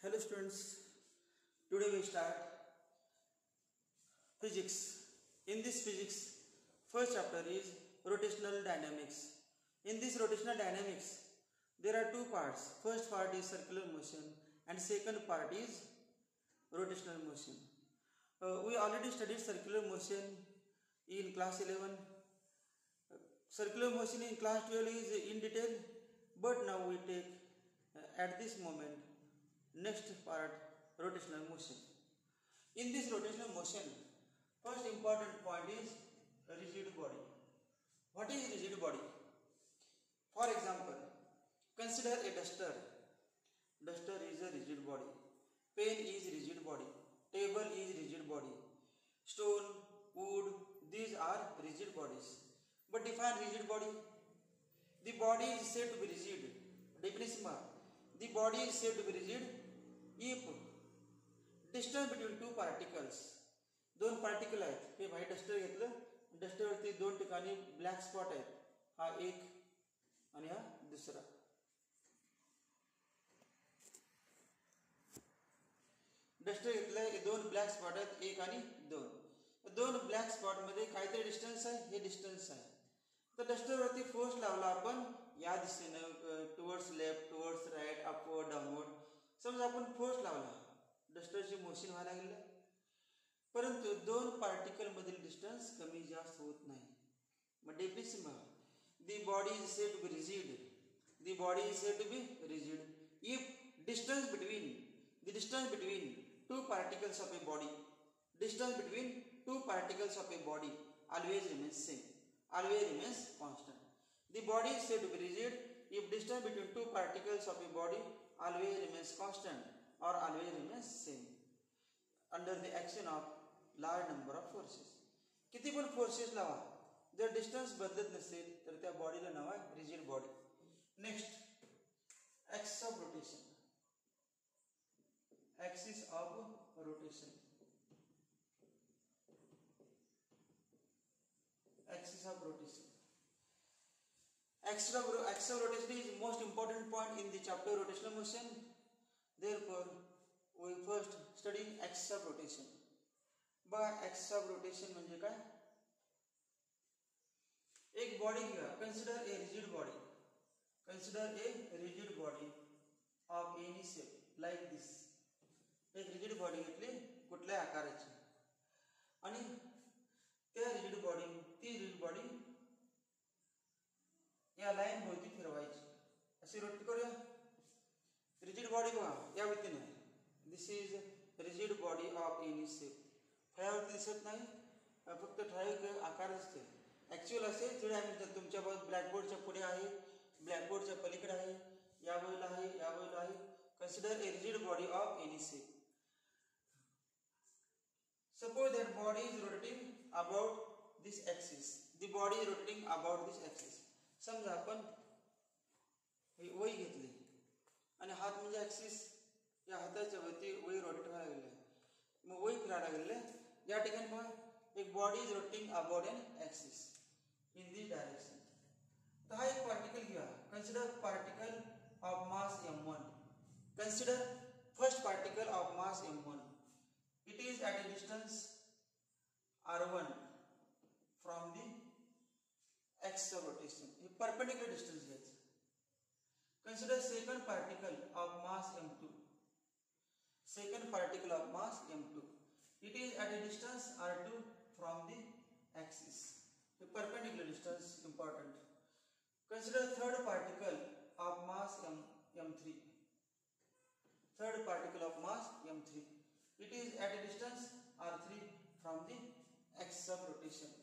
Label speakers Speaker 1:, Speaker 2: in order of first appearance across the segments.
Speaker 1: Hello students, today we start physics. In this physics, first chapter is rotational dynamics. In this rotational dynamics, there are two parts. First part is circular motion and second part is rotational motion. We already studied circular motion in class 11. Circular motion in class 12 is in detail, but now we take at this moment next part, rotational motion. In this rotational motion, first important point is rigid body. What is rigid body? For example, consider a duster. Duster is a rigid body. Pen is rigid body. Table is rigid body. Stone, wood, these are rigid bodies. But define rigid body. The body is said to be rigid. Definition mark. The body is said to be rigid if distance between two particles, दोन particle आहेत, हे white duster घेतलं, डस्टरवरती दोन ठिकाणी black spot आहेत, हा एक आणि हा दुसरा. डस्टर घेतलंय, हे दोन ब्लॅक स्पॉट आहेत, एक आणि दोन. दोन ब्लॅक स्पॉट मध्ये काहीतरी डिस्टन्स आहे, हे डिस्टन्स आहे. तर डस्टरवरती फोर्स लावला आपण या दिशेने, towards left, towards right, upward, downward. समजा आपण फोर्स लावला, डस्टरची मोशन व्हायला लागलं, परंतु दोन पार्टिकल मधील डिस्टन्स कमी जास्त होत नाही. मग डेफिनेशन बघा, the body is said to be rigid. The body is said to be rigid if distance between two particles of a body, distance between two particles of a body always remains same, always remains constant. The body is said to be rigid if distance between two particles of a body always remains constant or always remains same under the action of large number of forces. किती पण forces लावा, जर distance बदलत नसेल तर त्या बॉडीला नाव आहे rigid body. Next, axis of rotation. Axis of rotation. Axis of rotation. Axis of rotation is most important point in the chapter rotational motion. Therefore, we first study axis of rotation. By axis of rotation म्हणजे काय? एक body घ्या. Consider a rigid body. Consider a rigid body of any shape like this. एक rigid body घेतली कुठल्या आकाराची आणि त्या रिजिड बॉडी या लाईन भोवती फिरवायची. अशी रोटेट करूया. रिजिड बॉडी बघा या रीतीने, this is rigid body of any shape. फळ्यावरती दिसत नाही, फक्त ठराविक आकार दिसते. ऍक्च्युअल असे थोडे आम्ही तुमच्या ब्लॅकबोर्डच्या पुढे आहे, ब्लॅकबोर्डच्या पलीकडे आहे, या बाजूला आहे, या बाजूला आहे. Consider a rigid body of any shape. Suppose that body is rotating about this axis. The body is rotating about this axis. समजा आपण वही घेतली आणि हात म्हणजे ऍक्सिस, या हाताच्या वरती वही रोटेट व्हायला लागले, मग वही फिरायला लागले. या ठिकाणी मग एक body is rotating about an axis in this direction. तर हा एक पार्टिकल घ्या. Consider particle of mass m1. Consider first particle of mass m1. It is at a distance r1 from the axis of rotation. A perpendicular distance is. Consider second particle of mass m2. Second particle of mass m2. It is at a distance r2 from the axis. A perpendicular distance important. Consider third particle of mass m3. Third particle of mass m3. It is at a distance r3 from the axis of rotation.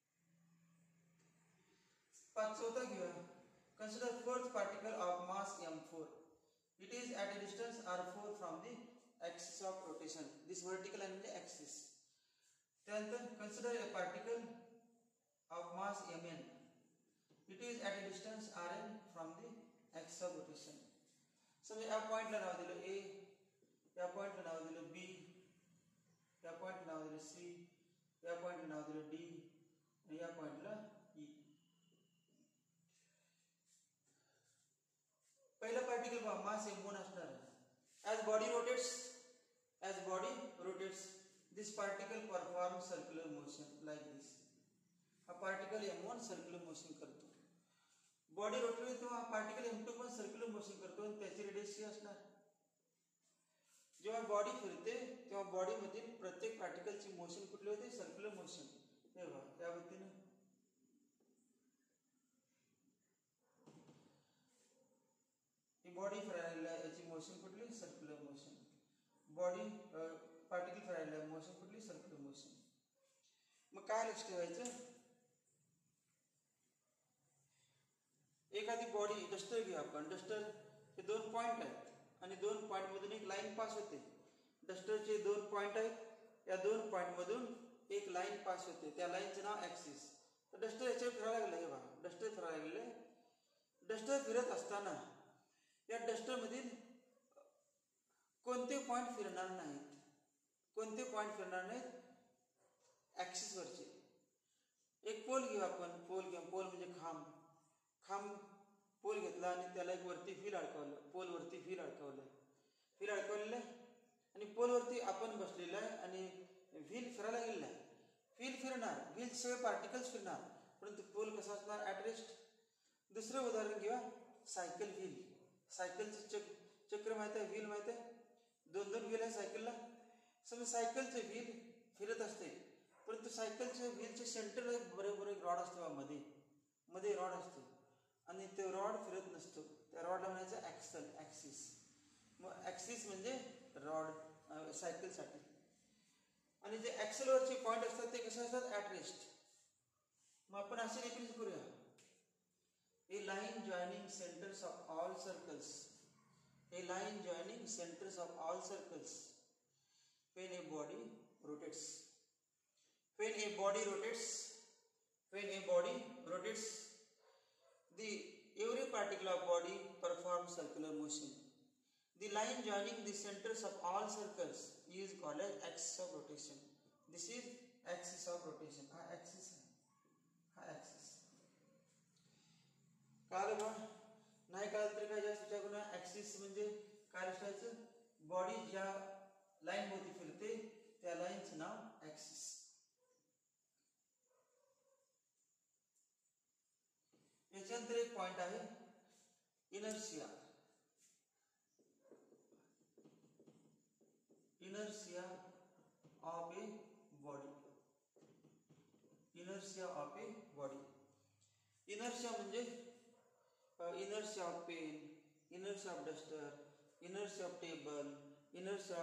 Speaker 1: चौथा घेऊया. Consider fourth particle of mass m4. It is at a distance r4 from the axis of rotation. This vertical line is axis. त्यानंतर consider a particle of mass mn. It is at a distance rn from the axis of rotation. समजा या पॉइंटला नाव दिलं a, या पॉइंटला नाव दिलं बी, या पॉइंटला नाव दिलं सी, या पॉइंटला नाव दिलं डी आणि या पॉइंटला ई. पहिला पार्टिकल मास m1 असणार. As body rotates, this particle performs circular motion like this. हा पार्टिकल m1 सर्क्युलर मोशन करतो. बॉडी रोटेट तेव्हा हा पार्टिकल m2 पण सर्क्युलर मोशन करतो आणि त्याची रेडियस ही असणार. जेव्हा बॉडी फिरते तेव्हा बॉडी मधील प्रत्येक पार्टिकलची मोशन कुठली होते? Circular motion. हे बघा त्या पद्धतीने ही बॉडी फिरायला याची मोशन कुठली? Circular motion. बॉडी पार्टिकल फिरायला मोशन कुठली? Circular motion. मग काय लक्ष ठेवायचं? एखादी बॉडी डस्टर घेऊ आपण. डस्टर हे 2 पॉइंट आहेत आणि 2 पॉइंट मधून एक लाईन पास होते. डस्टरचे 2 पॉइंट आहेत. या 2 पॉइंट मधून एक लाईन पास होते. त्या लाईनचं नाव ऍक्सिस. तर डस्टर याच्यावर फिरायला लागलं. हे बघा डस्टर फिरायला लागले. डस्टर फिरत असताना या डस्टर मधील कोणते पॉइंट फिरणार नाहीत? कोणते पॉइंट फिरणार नाहीत? ऍक्सिस वरचे. एक पोल घेऊ आपण. पोल म्हणजे खांब. पोल घेतला आणि त्याला एक वरती व्हील अडकवलं. पोल वरती व्हील अडकवलेलं आहे आणि पोल वरती आपण बसलेलं आहे आणि व्हील फिरायला गेलेला आहे. व्हील फिरणार, व्हील सगळे पार्टिकल्स फिरणार, परंतु पोल कसा असणार? At rest. दुसरं उदाहरण घेऊया. Cycle wheel. सायकलचं चक्र माहित आहे? व्हील माहित आहे? 2 व्हील आहे सायकलला. समजा सायकलचं व्हील फिरत असते, परंतु सायकलच्या व्हीलच्या सेंटरला बरोबर एक रॉड असतो. मध्ये रॉड असतो आणि ते रॉड फिरत नसतो. त्या रॉडला म्हणायचं ॲक्सल, ॲक्सिस. मग ॲक्सिस म्हणजे रॉड सायकलसाठी. आणि जे ॲक्सलवरचे पॉइंट असतात ते कसे असतात? At rest. मग आपण असे डेफिनेशन करूया. A line joining centres of all circles. A line joining centres of all circles when a body rotates. When a body rotates, every particle of body performs circular motion. The line joining the centers of all circles is called as axis of rotation. This is axis of rotation. हा axis आहे. हा axis. कळलं बा? नाही कळलं तरी काय जास्त विचार करू नका. ऍक्सिस म्हणजे काय लक्षायचं? बॉडी ज्या लाईन मध्ये फिरते त्या लाईनचं नाव ऍक्सिस. याच्यानंतर एक पॉइंट आहे inertia. Inertia of a body. Inertia of a body. Inertia म्हणजे inertia of pen, inertia of duster, inertia of table, inertia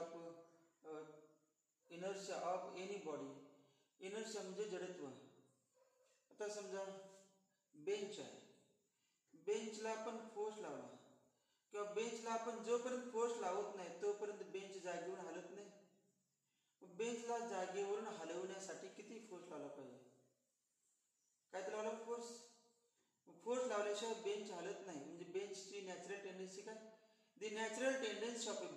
Speaker 1: of any body. inertia म्हणजे जडत्व. आता समजा बेंच आहे. बेंचला आपण फोर्स लावला किंवा बेंचला आपण जोपर्यंत फोर्स लावत नाही तोपर्यंत बेंच जागेवरून हलत नाही. बेंचला जागेवरून हलवण्यासाठी किती फोर्स लावला पाहिजे? काय तर लावला फोर्स. फोर्स लावल्याशिवाय बेंच हलत नाही. म्हणजे बेंचची नॅचरल टेंडन्सी काय? The natural tendency of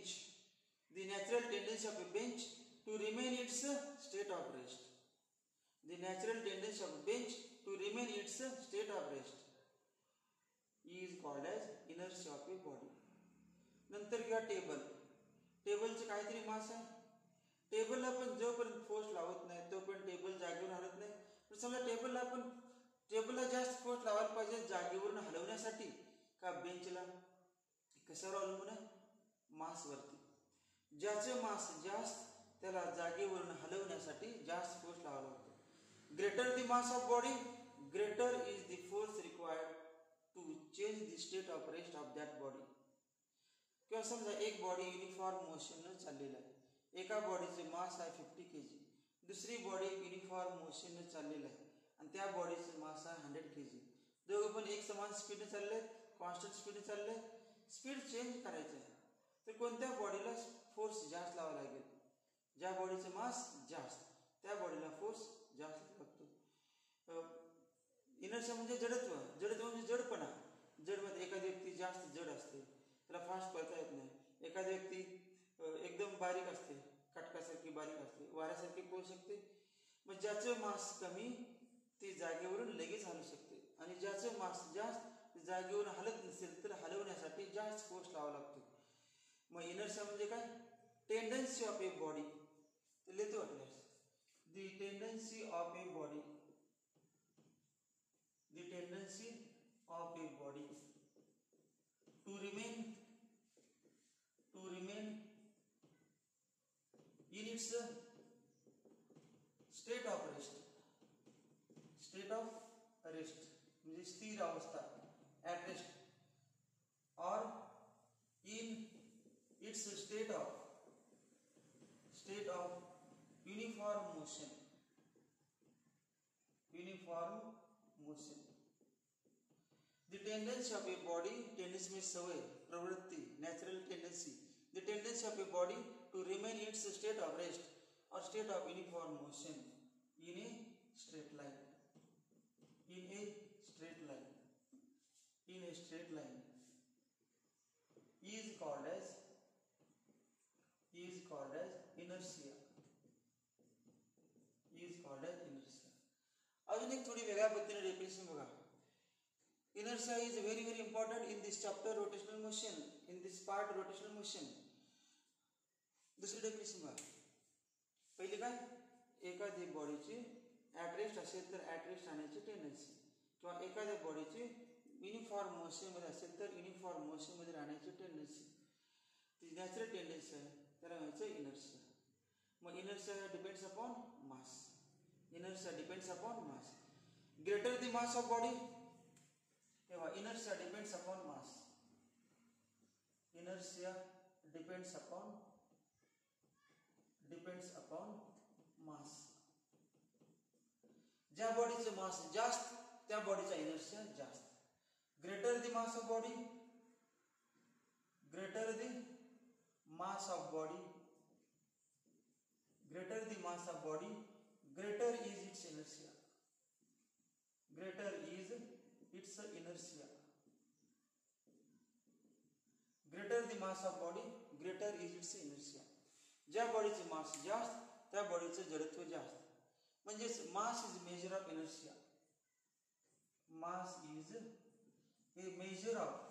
Speaker 1: a bench to remain its state of rest. The natural tendency of bench to remain its state of rest is called as inertia of a body. नंतर किंवा टेबलचे काहीतरी मास आहे. टेबलला आपण जोपर्यंत force लावत नाही तोपर्यंत टेबल जागेवर हलत नाही. पण समजा टेबलला जास्त फोर्स लावायला पाहिजे जागेवरून हलवण्यासाठी का बेंचला? कशावर अवलंबून आहे? मासवरती. ज्याचे मास जास्त त्याला जागेवरून हलवण्यासाठी जास्त फोर्स लावावा लागतो. Greater the mass of body, greater is the force required to change the state of rest of that body. किंवा समजा एक बॉडी युनिफॉर्म मोशन चाललेला आहे. एका बॉडीचे मास आहे 50 kg. दुसरी बॉडी युनिफॉर्म मोशन चाललेला आहे आणि त्या बॉडीचं मास आहे 100 kg. दोघं पण एक समान स्पीडने चालले, कॉन्स्टंट स्पीडने चालले. स्पीड चेंज करायचं आहे तर कोणत्या बॉडीला फोर्स जास्त लावावा लागेल? ज्या बॉडीचं मास जास्त त्या बॉडीला फोर्स जास्त लागतो. इनर्शिया म्हणजे जडत्व. जडत्व म्हणजे जडपणा. जडमध्ये एखादी व्यक्ती जास्त जड असते, त्याला फास्ट पळता येत नाही. एखादी व्यक्ती एकदम बारीक असते, काटकासारखी बारीक असते, वाऱ्यासारखी पळू शकते. मग ज्याचं मास कमी ते जागेवरून लगेच हलू शकते आणि ज्याचं मास जास्त जागेवरून हलत नसेल तर हलवण्यासाठी जास्त फोर्स लावावा लागतो. मग इनर्शिया म्हणजे काय? Tendency of a body. तर लिहितो वाटल्यास the tendency of a body, the tendency of a body to remain in its state of rest, state of rest म्हणजे स्थिर अवस्था, at rest, or in its state of uniform motion, the tendency of a body, tendency means सवय, प्रवृत्ति, natural tendency, the tendency of a body to remain in its state of rest or state of uniform motion in a straight line, in a straight line is called as inertia, अजून एक थोडी वेगळ्या पद्धतीने definition बघा. Inertia is very important in this chapter, rotational motion, in this part rotational motion. दुसरी definition बघा. पहिली काय? एखाद्या बॉडीची ॲट रेस्ट असेल तर ॲट रेस्ट राहण्याची टेंडन्सी, किंवा एखाद्या बॉडीची युनिफॉर्म मोशनमध्ये असेल तर युनिफॉर्म मोशनमध्ये राहण्याची टेंडन्सी, ती नॅचरल टेंडन्सी आहे, त्याला म्हणायचं इनर्शिया. मग inertia depends upon mass. Greater the mass of body, तेव्हा इनर्शिया डिपेंड्स अपॉन मास. ज्या बॉडीचं मास जास्त त्या बॉडीचा इनर्शिया जास्त. Greater the mass of body, greater the mass of body, greater is its inertia. Greater is its inertia. Greater the mass of body, greater is its inertia. ज्या बॉडीचे मास जास्त त्या बॉडीचं जडत्व जास्त. म्हणजेच mass is measure of inertia. Mass is a measure of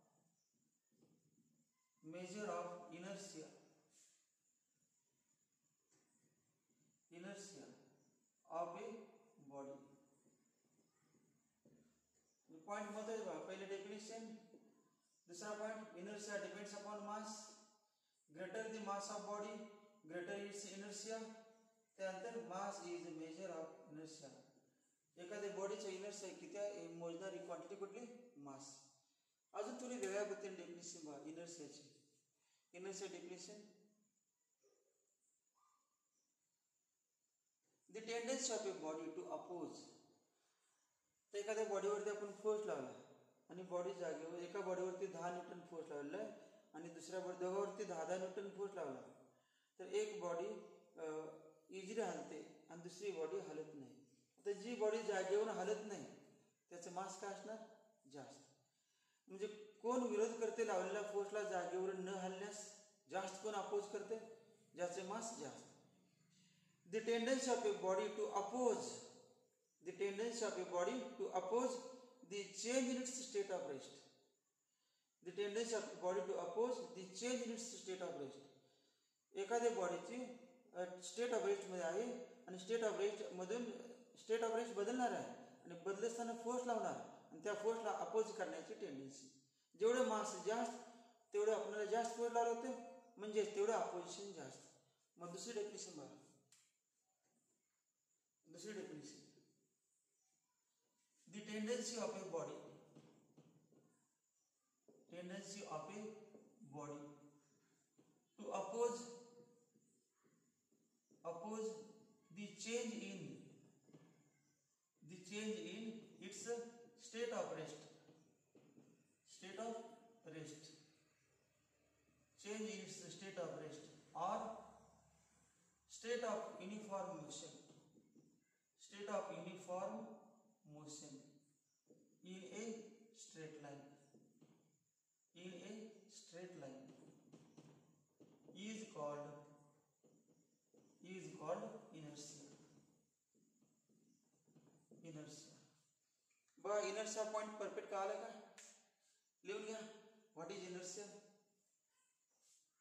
Speaker 1: inertia of a body. Point महत्वाचे बघा. पहिले डेफिनेशन. दुसरा point, inertia depends upon mass. Greater the mass of body, greater its inertia. त्यानंतर mass is measure of inertia. एखाद्या बॉडीचा inertia किती आहे मोजणारी quantity कुठली? मास. अजून थोडी वेगळ्या पद्धतीने डेफिनेशन बघा इनर्शियाची. Inertia definition, the tendency of a body to oppose. तर एखाद्या बॉडीवरती आपण फोर्स लावला आणि बॉडी जागेवर एका बॉडीवरती 10 न्यूटन फोर्स लावलेला आहे आणि दुसऱ्या दोघांवरती 10 न्यूटन फोर्स लावला, तर एक बॉडी इझिली हलते आणि दुसरी बॉडी हलत नाही. तर जी बॉडी जागेवर हलत नाही त्याचं मास काय असणार? जास्त. म्हणजे कोण विरोध करते लावलेल्या फोर्सला जागेवर न हलण्यास? जास्त. कोण अपोज करते? ज्याचे मास जास्त. The tendency of a body to oppose, the change in its state of rest. The tendency of body to oppose the change in its state of rest. एखाद्या बॉडीची स्टेट ऑफ रेस्ट मध्ये आहे आणि state of rest बदलणार आहे आणि बदलताना force लावणार आणि त्या फोर्सला अपोज करण्याची टेंडन्सी. जेवढे मास जास्त तेवढे आपल्याला जास्त फोर्स लावला होते, म्हणजे तेवढं अपोजिशन जास्त. मग दुसरी डेफिनेशन बघा. दुसरी definition, the tendency of a body to oppose the change in its state of rest, change in its state of rest or state of uniform motion in a straight line is called inertia. बघा inertia point perfect कळालं का? लिहून घ्या. What is inertia?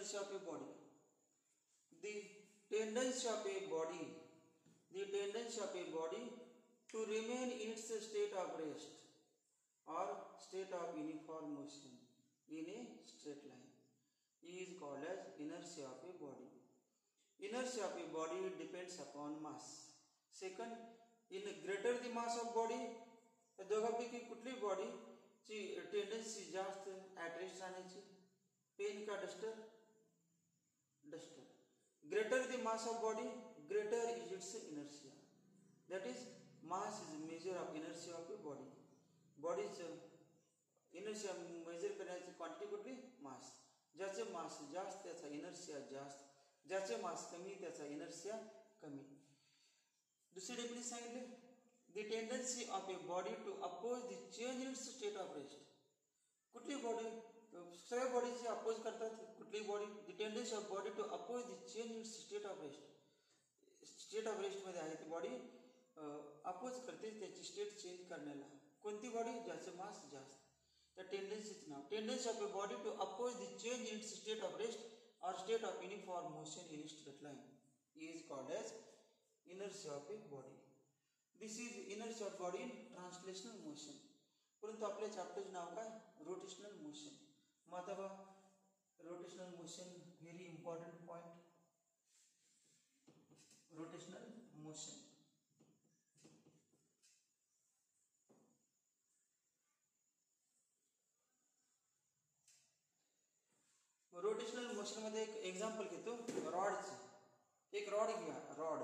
Speaker 1: inertia of a body. The tendency of a body to remain in its state of rest or state of uniform motion in a straight line is called as inertia of a body. Inertia of a body depends upon mass. Second, in greater the mass of body, या दोघांपैकी कुठली body ची tendency जास्त at rest राहण्याची, pen का duster? Duster. Greater the mass of body, greater is its inertia. That is mass is measure of inertia of a body. बॉडीचं inertia measure करण्याची quantity कुठली? मास. ज्याचे मास जास्त त्याचा इनर्शिया जास्त, ज्याचे मास कमी त्याचा इनर्शिया कमी. दुसरी डेफिनेशन सांगितले, the tendency of a body to oppose the change in its state of rest. कुठली बॉडी? सगळ्या बॉडीची अपोज करतात. कुठली बॉडी? The tendency of body to oppose the change in its state of rest. State of रेस्टमध्ये आहे ती बॉडी अपोज करते त्याची स्टेट चेंज करण्याला. कोणती बॉडी? ज्याचं मास जास्त. त्या टेंडन्सीचं नाव tendency of a body to oppose the change in its state of rest or state of uniform motion in a straight line is called as inertia of a body. This is inertia of body in translational motion. परंतु आपल्या चॅप्टरचे नाव काय? Rotational motion. मग आता बघा rotational motion, very important point. Rotational motion. Rotational motion मध्ये एक एक्झाम्पल घेतो रॉडचं. एक रॉड घ्या. रॉड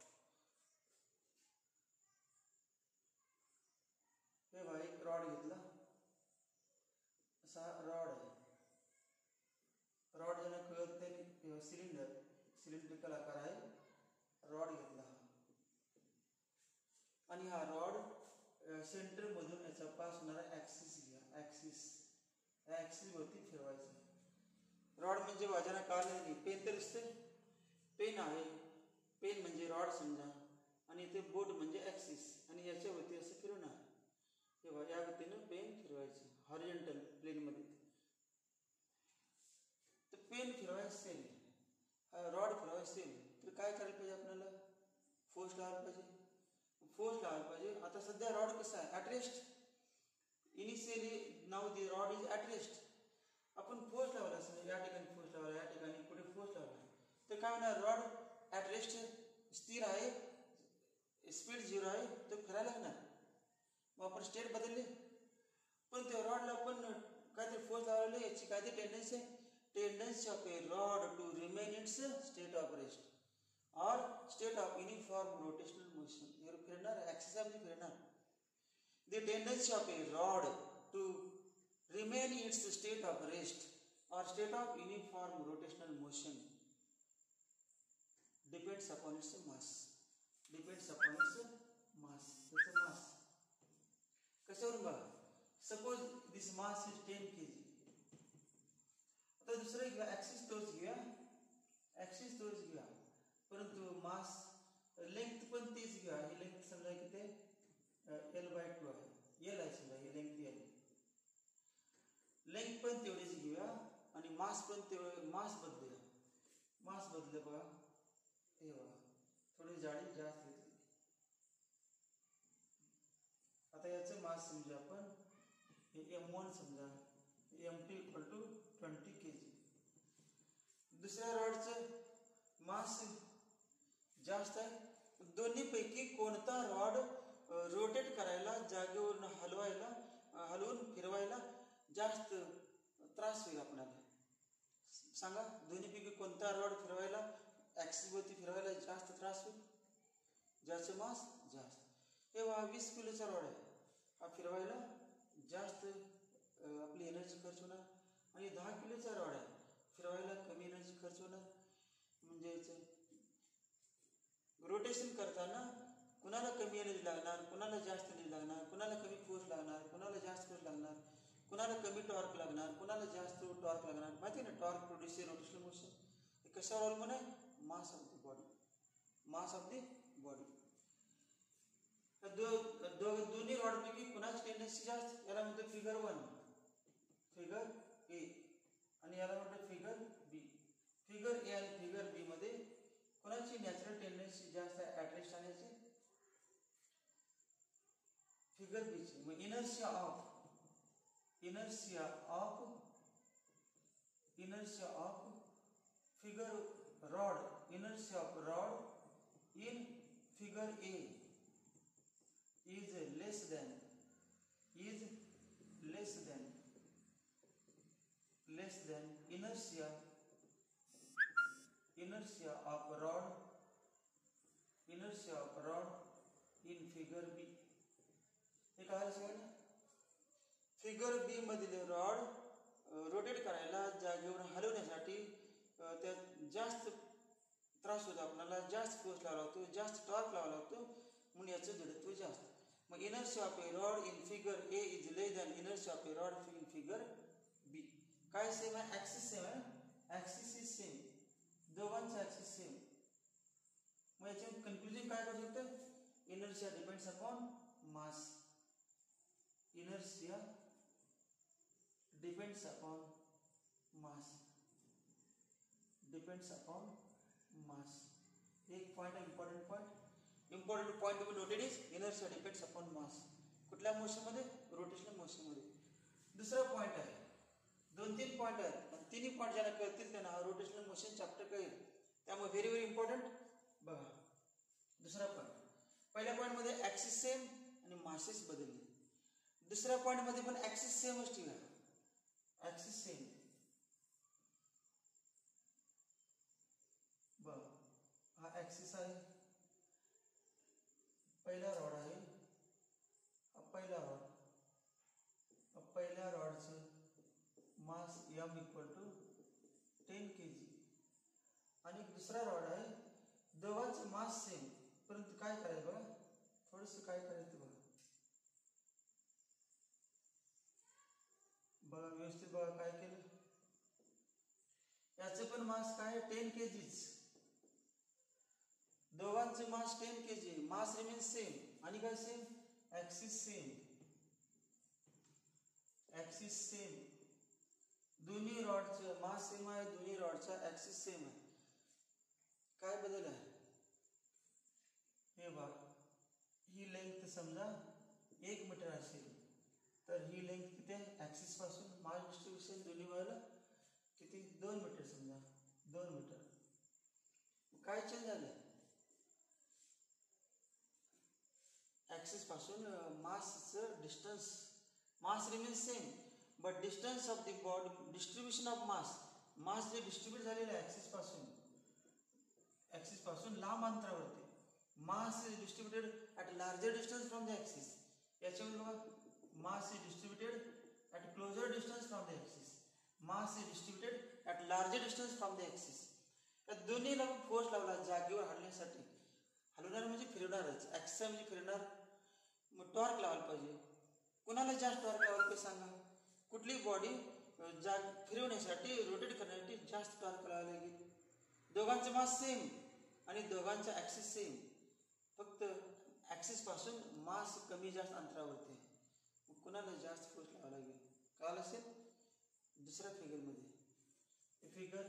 Speaker 1: हे बघा, एक रॉड घेतला. असा रॉड आहे. रॉड ज्यांना कळत नाही, सिलेंड्रिकल आकार आहे. रॉड घेतला आणि हा रॉड सेंटर मधून याचा पास होणारा ऍक्सिस घ्या. ऍक्सिस वरती फिरवायचा. रॉड म्हणजे वाजना काल नाही, पेन तर असते. पेन आहे, पेन म्हणजे रॉड समजा, आणि इथे बोट म्हणजे ऍक्सिस, आणि याच्यावरती असं फिरवणार. तेव्हा या गतीनं पेन फिरवायचं हॉरिझॉन्टल प्लेनमध्ये. तर पेन फिरवायचं असेल, रॉड फिरवायचं असेल तर काय करायला पाहिजे? आपल्याला फोर्स लावायला पाहिजे. फोर्स लावायला पाहिजे. आता सध्या रॉड कसा आहे? At rest. Initially now the rod is at rest. आपण फोर्स लावला असेल, या ठिकाणी फोर्स लावला, या ठिकाणी पुढे फोर्स लावला, तर काय होणार? रॉड ॲट रेस्ट स्थिर आहे, स्पीड 0 आहे, तो फिरायला लागणार. मग आपण स्टेट बदलले, पण त्या रॉडला आपण काहीतरी फोर्स लावले. याची काहीतरी टेंडन्सी आहे. Tendency of a rod to remain its state of rest और state of uniform rotational motion. यावर फिरणार, ॲक्सिसमध्ये फिरणार. The tendency of a rod to remain in its state of rest or state of uniform rotational motion depends upon its mass. Depends upon its mass. Its mass. कशावरून बघा? Suppose this mass is 10 kg. आता दुसरं घ्या, axis तोच घ्या, axis तोच घ्या, परंतु मास लेंथ पण तीच घ्या. ही लेंथ समजा किती? L/2 आहे. L आहे समजा, ही लेंथ L. लेंथ पण तेवढीच घेऊया आणि मास पण तेवढं. मास बदलूया. मास बदले बघा. हे बघा, थोडी जाडी जास्त घेतली. आता याचं मास समजा आपण M1 समजा, M2 = 20 kg. दुसऱ्या रॉडचं मास जास्त आहे. दोन्हीपैकी कोणता रॉड रोटेट करायला, जागेवरून हलवायला, हलवून फिरवायला जास्त त्रास होईल आपल्याला? सांगा. दोन्हीपैकी कोणता रॉड फिरवायला, ऍक्सिसवरती फिरवायला जास्त त्रास होईल? ज्याचं मास जास्त. हे बघा 20 किलोचा रॉड आहे. हा फिरवायला जास्त आपली एनर्जी खर्च होणार, आणि 10 किलोचा रॉड आहे, फिरवायला कमी एनर्जी खर्च होणार. म्हणजे रोटेशन करताना कुणाला कमी एनर्जी लागणार, कुणाला जास्त एनर्जी लागणार, कुणाला कमी फोर्स लागणार, कुणाला जास्त फोर्स लागणार, कुणाला कमी टॉर्क लागणार, कुणाला जास्त टॉर्क लागणार. माहिती आहे ना, टॉर्क प्रोड्यूस रोटेशनल मोशन. हे कशावर अवलंबून आहे? Mass of the body. Mass of the body. दोन्ही रॉडपैकी कुणाची टेंडन्सी जास्त? याला म्हणतो फिगर 1, फिगर A, आणि याला म्हणतो फिगर B. फिगर ए आणि फिगर बी मध्ये कोणाची नॅचरल टेंडन्सी जास्त आहे ॲटरेस्ट आणण्याची? फिगर बी ची. मग inertia of figure rod, inertia of rod in figure A is less than inertia of rod in figure B. हे काय सगळं? फिगर बी मधील रॉड रोटेट करायला, जागेवर हलवण्यासाठी त्यात जास्त त्रास होतो, आपल्याला जास्त फोर्स लावावा लागतो, जास्त टॉर्क लावावा लागतो, म्हणून याचं जडत्व जास्त. मग inertia of a rod in figure A is less than inertia of a rod in figure B. काय सेम आहे? ॲक्सिस सेम आहे, ॲक्सिस इज सेम, दोघांचं ॲक्सिस सेम. मग याचे कन्क्लुजन काय करू शकतो? Inertia depends upon mass. Inertia depends upon mass. एक पॉइंट आहे, important point to be noted is inertia depends upon mass. कुठल्या मोशन मध्ये? रोटेशनल मोशन मध्ये. दुसरा पॉइंट आहे, 2-3 पॉइंट आहेत, तिन्ही पॉइंट ज्यांना कळतील त्यांना रोटेशनल मोशन चॅप्टर कळेल, त्यामुळे व्हेरी व्हेरी इम्पॉर्टंट. बघा दुसरा पॉइंट, पहिल्या पॉइंट मध्ये ऍक्सिस सेम आणि मासेस बदलले. दुसऱ्या पॉइंट मध्ये पण ऍक्सिस सेमच ठेवा, ऍक्सिस सेम. बघ हा ऍक्सिस आहे, पहिला रॉड आहे, हा पहिला रॉड, पहिल्या रॉडचं मास m इक्वल टू 10 kg आणि दुसरा रॉड आहे, दोघांचं मास सेम, परंतु काय करायचं बघा, थोडंसं काय करायचं बघा, बघा व्यवस्थित बघा काय केलं. याचं पण मास काय 10 kg, दोघांचं मास 10 kg, मास रिमेन सेम आणि काय सेम? Axis same. दोन्ही रॉडचं मास सेम आहे, दोन्ही रॉडचा ऍक्सिस सेम आहे. काय बदल आहे? हे बघ, ही लेंथ समजा 1 मीटर असेल, तर ही लेंथ किती आहे? ऍक्सिस पासून मास डिस्ट्रीब्युशन दोन्ही वेळेला किती? 2 मीटर समजा, 2 मीटर. काय चेंज झालं? ऍक्सिस पासून मासचं distance, mass remain same but distance of the body, distribution of mass जे डिस्ट्रीब्यूट झालेलं आहे ऍक्सिस पासून लांब अंतरावरती, mass is distributed at larger distance from the axis. याच्यामध्ये बघा, mass is distributed at closer distance from the axis, mass is distributed at larger distance from the axis. या दोन्हीला फोर्स लावला जागेवर हलण्यासाठी. हलवणार म्हणजे फिरवणारच, ऍक्सिस म्हणजे फिरणार, मग टॉर्क लावायला पाहिजे. कुणाला जास्त टॉर्क लावायला पाहिजे सांगा? कुठली बॉडी फिरवण्यासाठी, रोटेट करण्यासाठी जास्त टॉर्क लावायला लागेल. दोघांचं मास सेम आणि दोघांचा ऍक्सिस सेम, फक्त ऍक्सिस पासून मास कमी जास्त अंतरावरती आहे. मग कुणाला जास्त फोर्स लावायला लागेल? कळालं असेल? दुसऱ्या फिगरमध्ये फिगर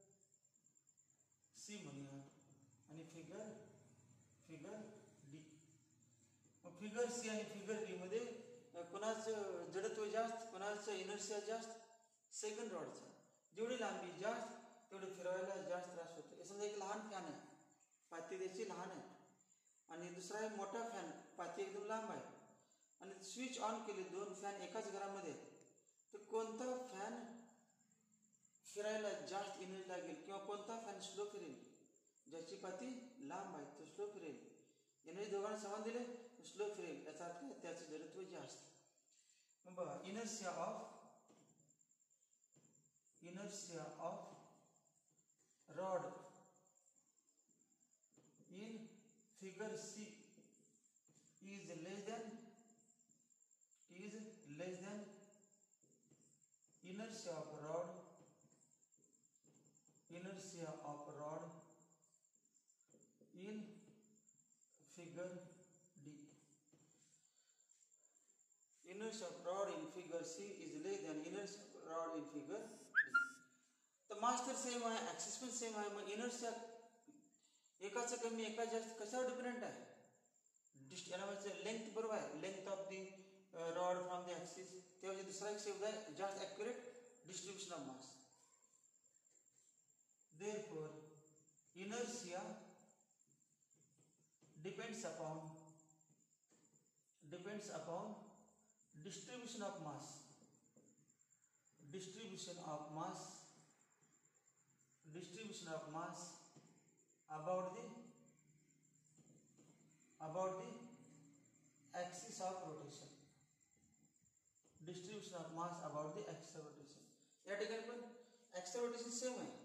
Speaker 1: सी म्हणूया आणि फिगर डी. मग फिगर सी आणि फिगर डी मध्ये कोणाचं जडत्व जास्त, कोणाचं इनर्शिया जास्त? सेकंड रॉडचा. जेवढी लांबी जास्त तेवढे फिरवायला जास्त त्रास होतो. हे समजा एक लहान फॅन आहे, पाती त्याची लहान आहे, आणि दुसरा एक मोठा फॅन, पाती एकदम लांब आहे, आणि स्विच ऑन केले, 2 फॅन एकाच घरामध्ये, तर कोणता फॅन फिरायला जास्त एनर्जी लागेल किंवा कोणता फॅन स्लो फिरेल? ज्याची पाती लांब आहे तो स्लो फिरेल. एनर्जी दोघांना समान दिले, स्लो फिरेल, याचा अर्थ त्याचं जडत्व जास्त. मग बघा, inertia of rod in figure C is less than inertia of rod in figure D. Inertia of rod in figure C is less than inertia of rod in figure D. तर मास तर सेम आहे, axis पण same आहे, मग inertia एकाचं कमी एका जास्त कशावर डिपेंडेंट आहे? लेंथ बरोबर आहे, length of the rod from the axis. तेव्हा दुसरा एक शब्द आहे जास्त accurate distribution of mass. Therefore, inertia depends upon distribution of mass. Distribution of mass about the axis of rotation. Distribution of mass about the axis of rotation. या ठिकाणी पण axis of rotation same आहे.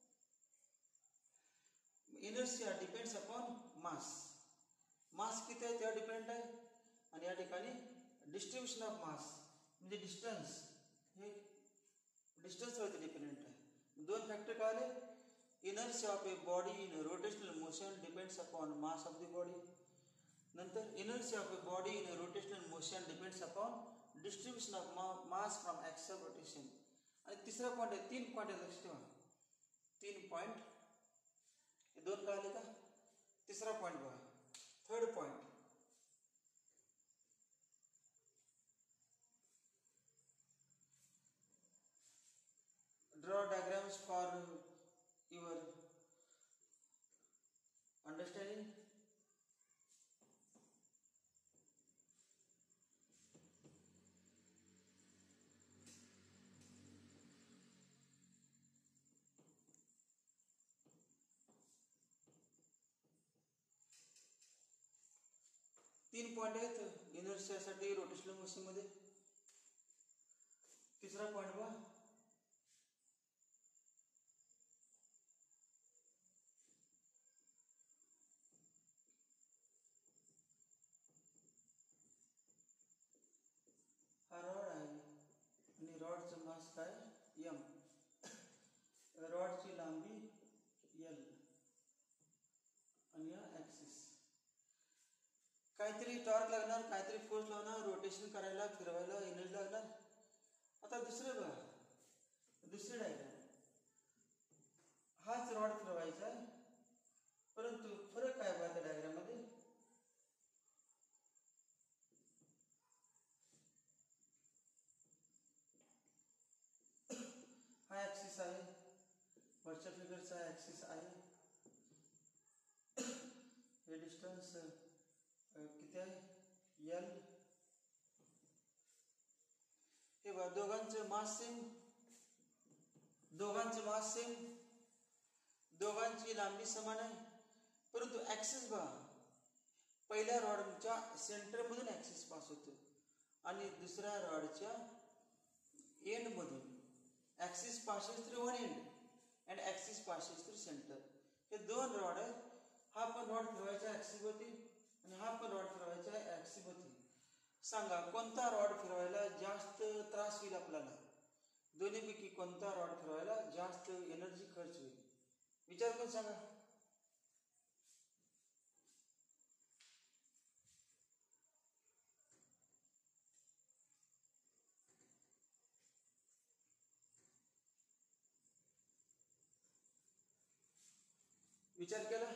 Speaker 1: Inertia depends upon mass. Mass किती आहे त्यावर depend आहे. आणि या ठिकाणी डिस्ट्रीब्युशन ऑफ मास म्हणजे डिस्टन्स, हे डिस्टन्सवरती डिपेंडेंट आहे. दोन फॅक्टर काय आले? Inertia of a body in rotational motion depends upon mass of the body. नंतर inertia of a body in rotational motion depends upon distribution of mass from axis of rotation. आणि तिसरा point आहे, 3 point आहे, लक्ष ठेवा 3 point. हे 2 कळाले का? तिसरा पॉईंट बघा, third point. Draw diagrams for your understanding. तीन पॉइंट आहेत इनर्शियासाठी रोटेशनल मोशन मध्ये. तिसरा पॉइंट बघा, हा रॉड आहे आणि रॉडचं मास काय m, रॉडची लांबी l आणि या ऍक्सिस. काहीतरी टॉर्क लागणार, काहीतरी फोर्स लागणार, रोटेशन करायला फिरवायला एनर्जी लागणार. आता दुसरे बघा, दुसरी डायग्राम. हाच रॉड फिरवायचा आहे, परंतु फरक काय बघा त्या डायग्राम मध्ये. हा ऍक्सिस आहे, वरच्या फिगरचा ऍक्सिस आहे. हे डिस्टन्स किती आहे l. हे बघा दोघांचे मास सेम, दोघांची लांबी समान आहे, परंतु ऍक्सिस बघा, पहिल्या रॉडच्या सेंटर मधून ऍक्सिस पास होतो आणि दुसऱ्या रॉडच्या एंड मधून. Axis passes through one end and axis passes through center. हे 2 रॉड आहेत. हा पण रॉड फिरवायचा ऍक्सिस भोवती आणि हा पण रॉड फिरवायचा ऍक्सिस भोवती. सांगा कोणता रॉड फिरवायला जास्त त्रास होईल आपल्याला? दोन्हीपैकी कोणता रॉड फिरवायला जास्त एनर्जी खर्च होईल? विचार करून सांगा. विचार केला?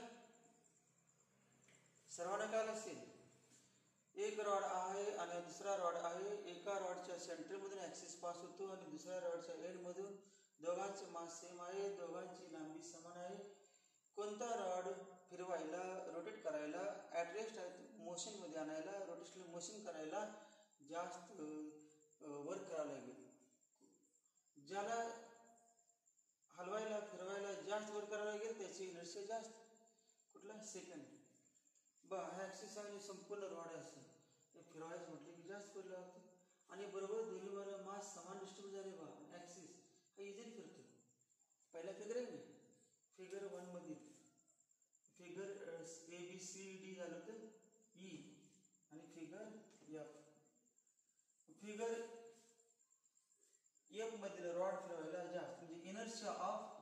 Speaker 1: सर्वांना काय असेल, एक रॉड आहे आणि दुसरा रॉड आहे. एका रॉडच्या सेंटर मधून ऍक्सिस पास होतो आणि दुसऱ्या रॉडच्या एंड मधून. दोघांचे मास सेम आहे, दोघांची लांबी समान आहे. कोणता रॉड फिरवायला, रोटेट करायला, ॲट मोशन मध्ये आणायला, रोटेशनल मोशन करायला जास्त वर्क करावं लागेल? ज्याला हलवायला फिरवायला जास्त वर्क करावं लागेल त्याची इनर्शिया जास्त. कुठला? सेकंड. बघा हा ऍक्सिस आहे, संपूर्ण रॉड आहे, असं फिरवायचं म्हटलं की जास्त फिरलं लागतं. आणि बरोबर दोन्ही बाजूला मास समान डिस्ट्रीब्यूट झाले. बघा ऍक्सिस हा इझिली फिरतो. पहिला फिगर आहे ना, फिगर 1 मधील फिगर ABCD झालं तर E आणि फिगर F. फिगर F मधील रॉड फिरवायला जास्त म्हणजे inertia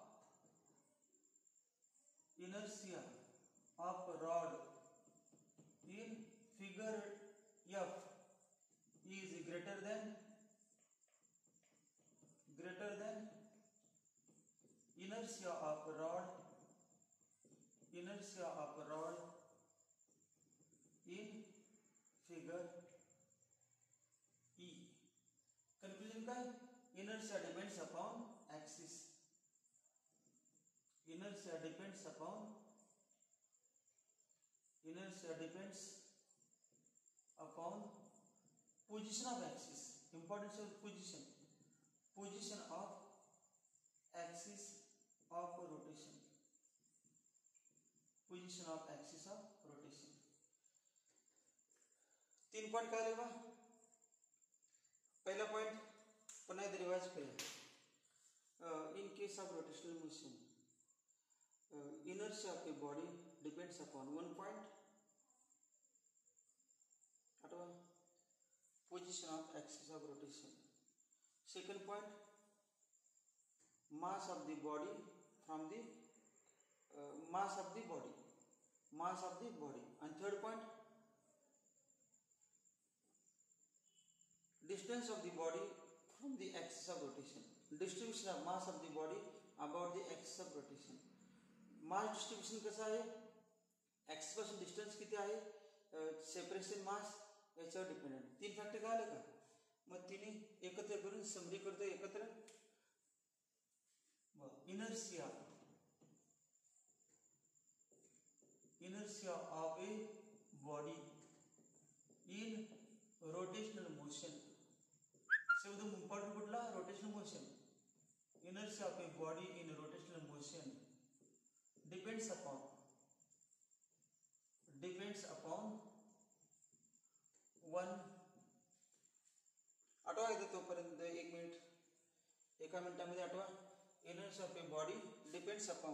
Speaker 1: of rod in figure F is greater than inertia of rod in figure E. Conclusion काय? Inertia depends upon axis. Inertia depends upon position of axis. Importance of position of axis of rotation. Position of axis of rotation. 3 point काय लेवा? पहला point पुन्हा एकदा revise करूया. In case of rotational motion, inertia of a body depends upon one point, position of axis of rotation. Second point, mass of the body from the mass of the body. And third point, distance of the body from the axis of rotation. Distribution of mass of the body about the axis of rotation. Mass distribution कसा आहे? axis पासून distance किती आहे? Separation मास याच्यावर dependent. 3 factor काय आले का? मग तिन्ही एकत्र करून समरी करतो एकत्र. Inertia of a body in rotational motion. शब्द इम्पॉर्टंट कुठला? Rotational motion. Inertia of a body in rotational motion depends upon one. आठवा येतो तोपर्यंत 1 मिनिट. एका मिनिटामध्ये आठवा. Inertia of a body depends upon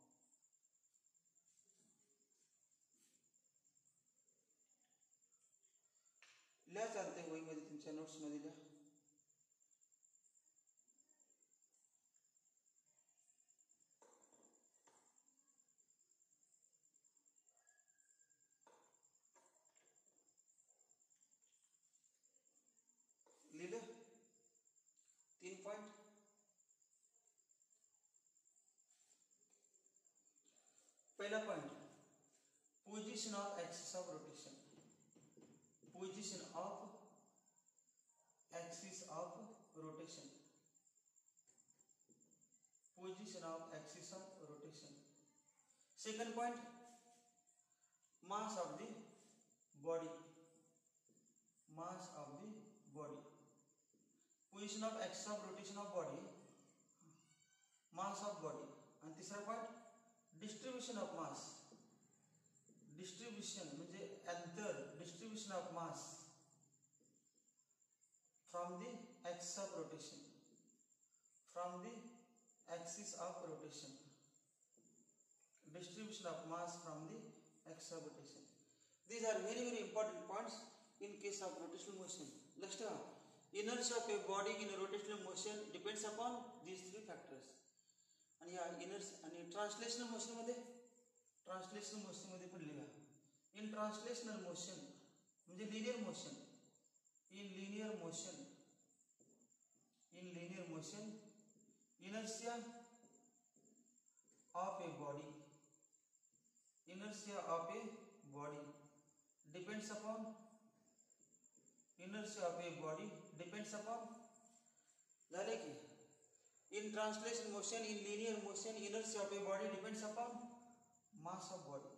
Speaker 1: लिहा चालते वहीमध्ये तुमच्या नोट्समध्ये लिहा. लिहिलं 3 पॉइंट. पहिला point, position of axis of rotation. Position of axis of rotation. Second point, mass of the body. Position of axis of rotation of body, mass of body. And तिसरा point, distribution of mass. Distribution म्हणजे अंतर, distribution of mass from the axis of rotation. Distribution of mass from the axis of rotation. These are very important points in case of rotational motion. Next, inertia of a body in rotational motion depends upon these 3 factors. आणि या inertia आणि translational motion मध्ये पण लिहा. In translational motion म्हणजे linear motion. In linear motion, inertia of a body depends upon झाले की. In translation motion, in linear motion, inertia of a body depends upon mass of body.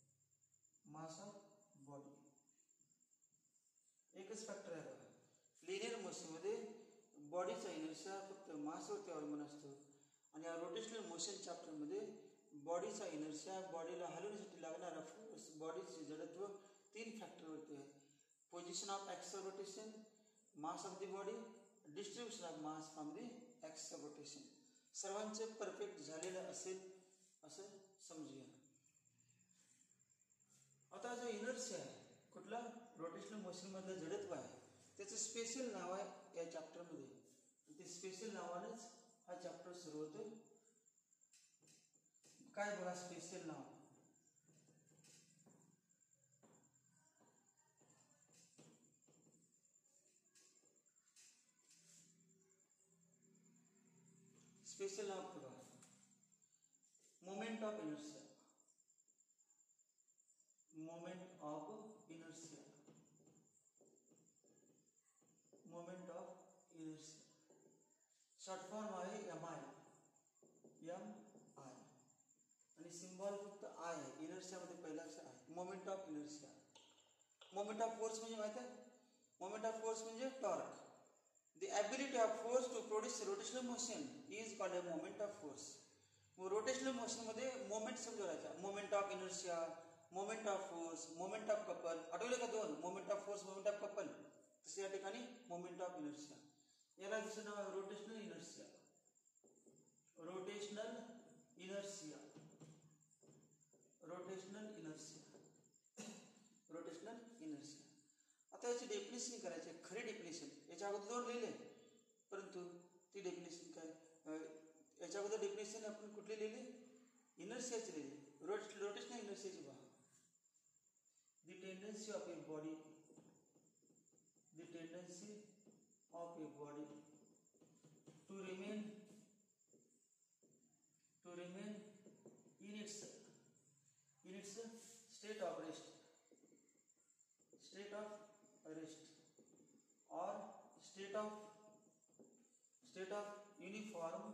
Speaker 1: एकच factor आहे बघा. Linear motion मध्ये बॉडीचा inertia फक्त मासवरती अवलंबून असतो. आणि या रोटेशनल मोशन चॅप्टर मध्ये बॉडीचा इनर्शिया, बॉडीला हलवण्यासाठी लागणारा फोर्स, बॉडीचे जडत्व 3 फॅक्टर वरती आहे. Position of axis of rotation, mass of the body, distribution of mass from the axis of rotation. सर्वांचं परफेक्ट झालेलं असेल असं समजूया. आता जो इनर्शिया आहे कुठला? रोटेशनल मोशन मधलं जडत्व आहे, त्याचं स्पेशल नाव आहे या चॅप्टर मध्ये. ते स्पेशल नावानेच हा चॅप्टर सुरू होतो. काय बघा स्पेशल नाव? स्पेशल नाव बघा. moment of inertia, moment of inertia, moment of inertia. Short form आहे एम आय आणि सिम्बॉल फक्त आय आहे. इनर्शिया मध्ये पहिला अक्षर आहे. Moment of inertia. Moment of force म्हणजे माहिती आहे, मोमेंट ऑफ फोर्स म्हणजे torque. The ability of force to produce rotational motion is called a moment of force. Rotational motion मध्ये मोमेंट समजायचा. Moment of inertia, moment of force, moment of couple. आठवले का दोन? Moment of force, moment of couple. तसे या ठिकाणी moment of inertia. याला दुसरं नाव आहे rotational inertia. Rotational inertia, rotational inertia, rotational inertia. आता याची डेफिनेशन करायची आहे, खरी डेफिनेशन. याच्या अगोदर दोन लिहिले, परंतु ती डेफिनेशन काय, याच्या अगोदर डेफिनेशन आपण कुठली लिहिली? इनर्शियाची लिहिली. रोटेशनल इनर्शियाची पहा. The tendency of a body, the tendency of a body to remain in its state of rest, or state of uniform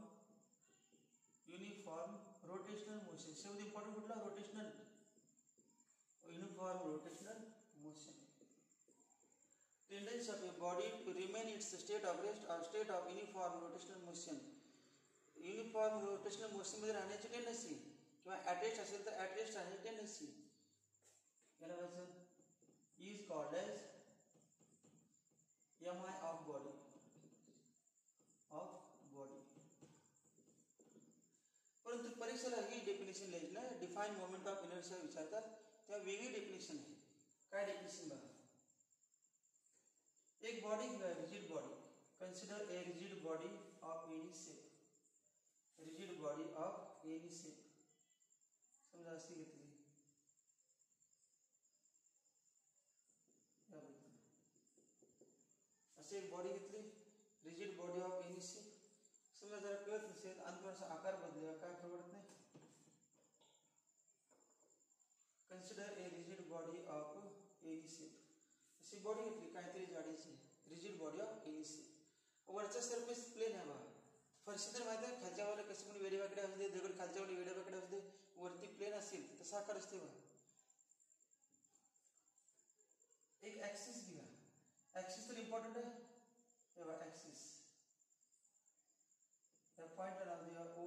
Speaker 1: rotational motion. शेवट important कुठला? rotational, uniform rotational motion. Tendency of a body to remain in its state of rest or state of uniform rotational motion. Uniform rotational motion मध्ये राहण्याची tendency किंवा ॲटरेस्ट असेल तर ॲटरेस्ट राहण्याची tendency याला व्हायचं is called as M I of body. परंतु परीक्षेला ही डेफिनेशन लिहायची ना. डिफाईन मोमेंट ऑफ इनर्शिया विचारतात तेव्हा वेगळी डेफिनेशन आहे. काय डेफिनेशन बघा. एक बॉडी किंवा rigid body. Consider a rigid body of any shape. Rigid body of any shape. समजा अशी घेतली, अशी एक बॉडी घेतली, rigid body of any shape. समजा जरा कळत नसेल आणि थोडासा आकार बदलूया, काय परवडत नाही. Consider a rigid body of any shape. अशी बॉडी घेतली काहीतरी जाडीची, rigid body of any shape. वरचा सरफेस प्लेन आहे बघा. फरशी तर माहिती आहे, खालच्या वाला कसं पण वेडेवाकडे असू दे, दगड खालच्या वाला वेडेवाकडे असू दे, वरती प्लेन असेल तसा आकार असते बघा. एक ऍक्सिस घ्या. ऍक्सिस तर इम्पॉर्टंट आहे. हे बघा ऍक्सिस, या पॉइंटला नाव द्या ओ.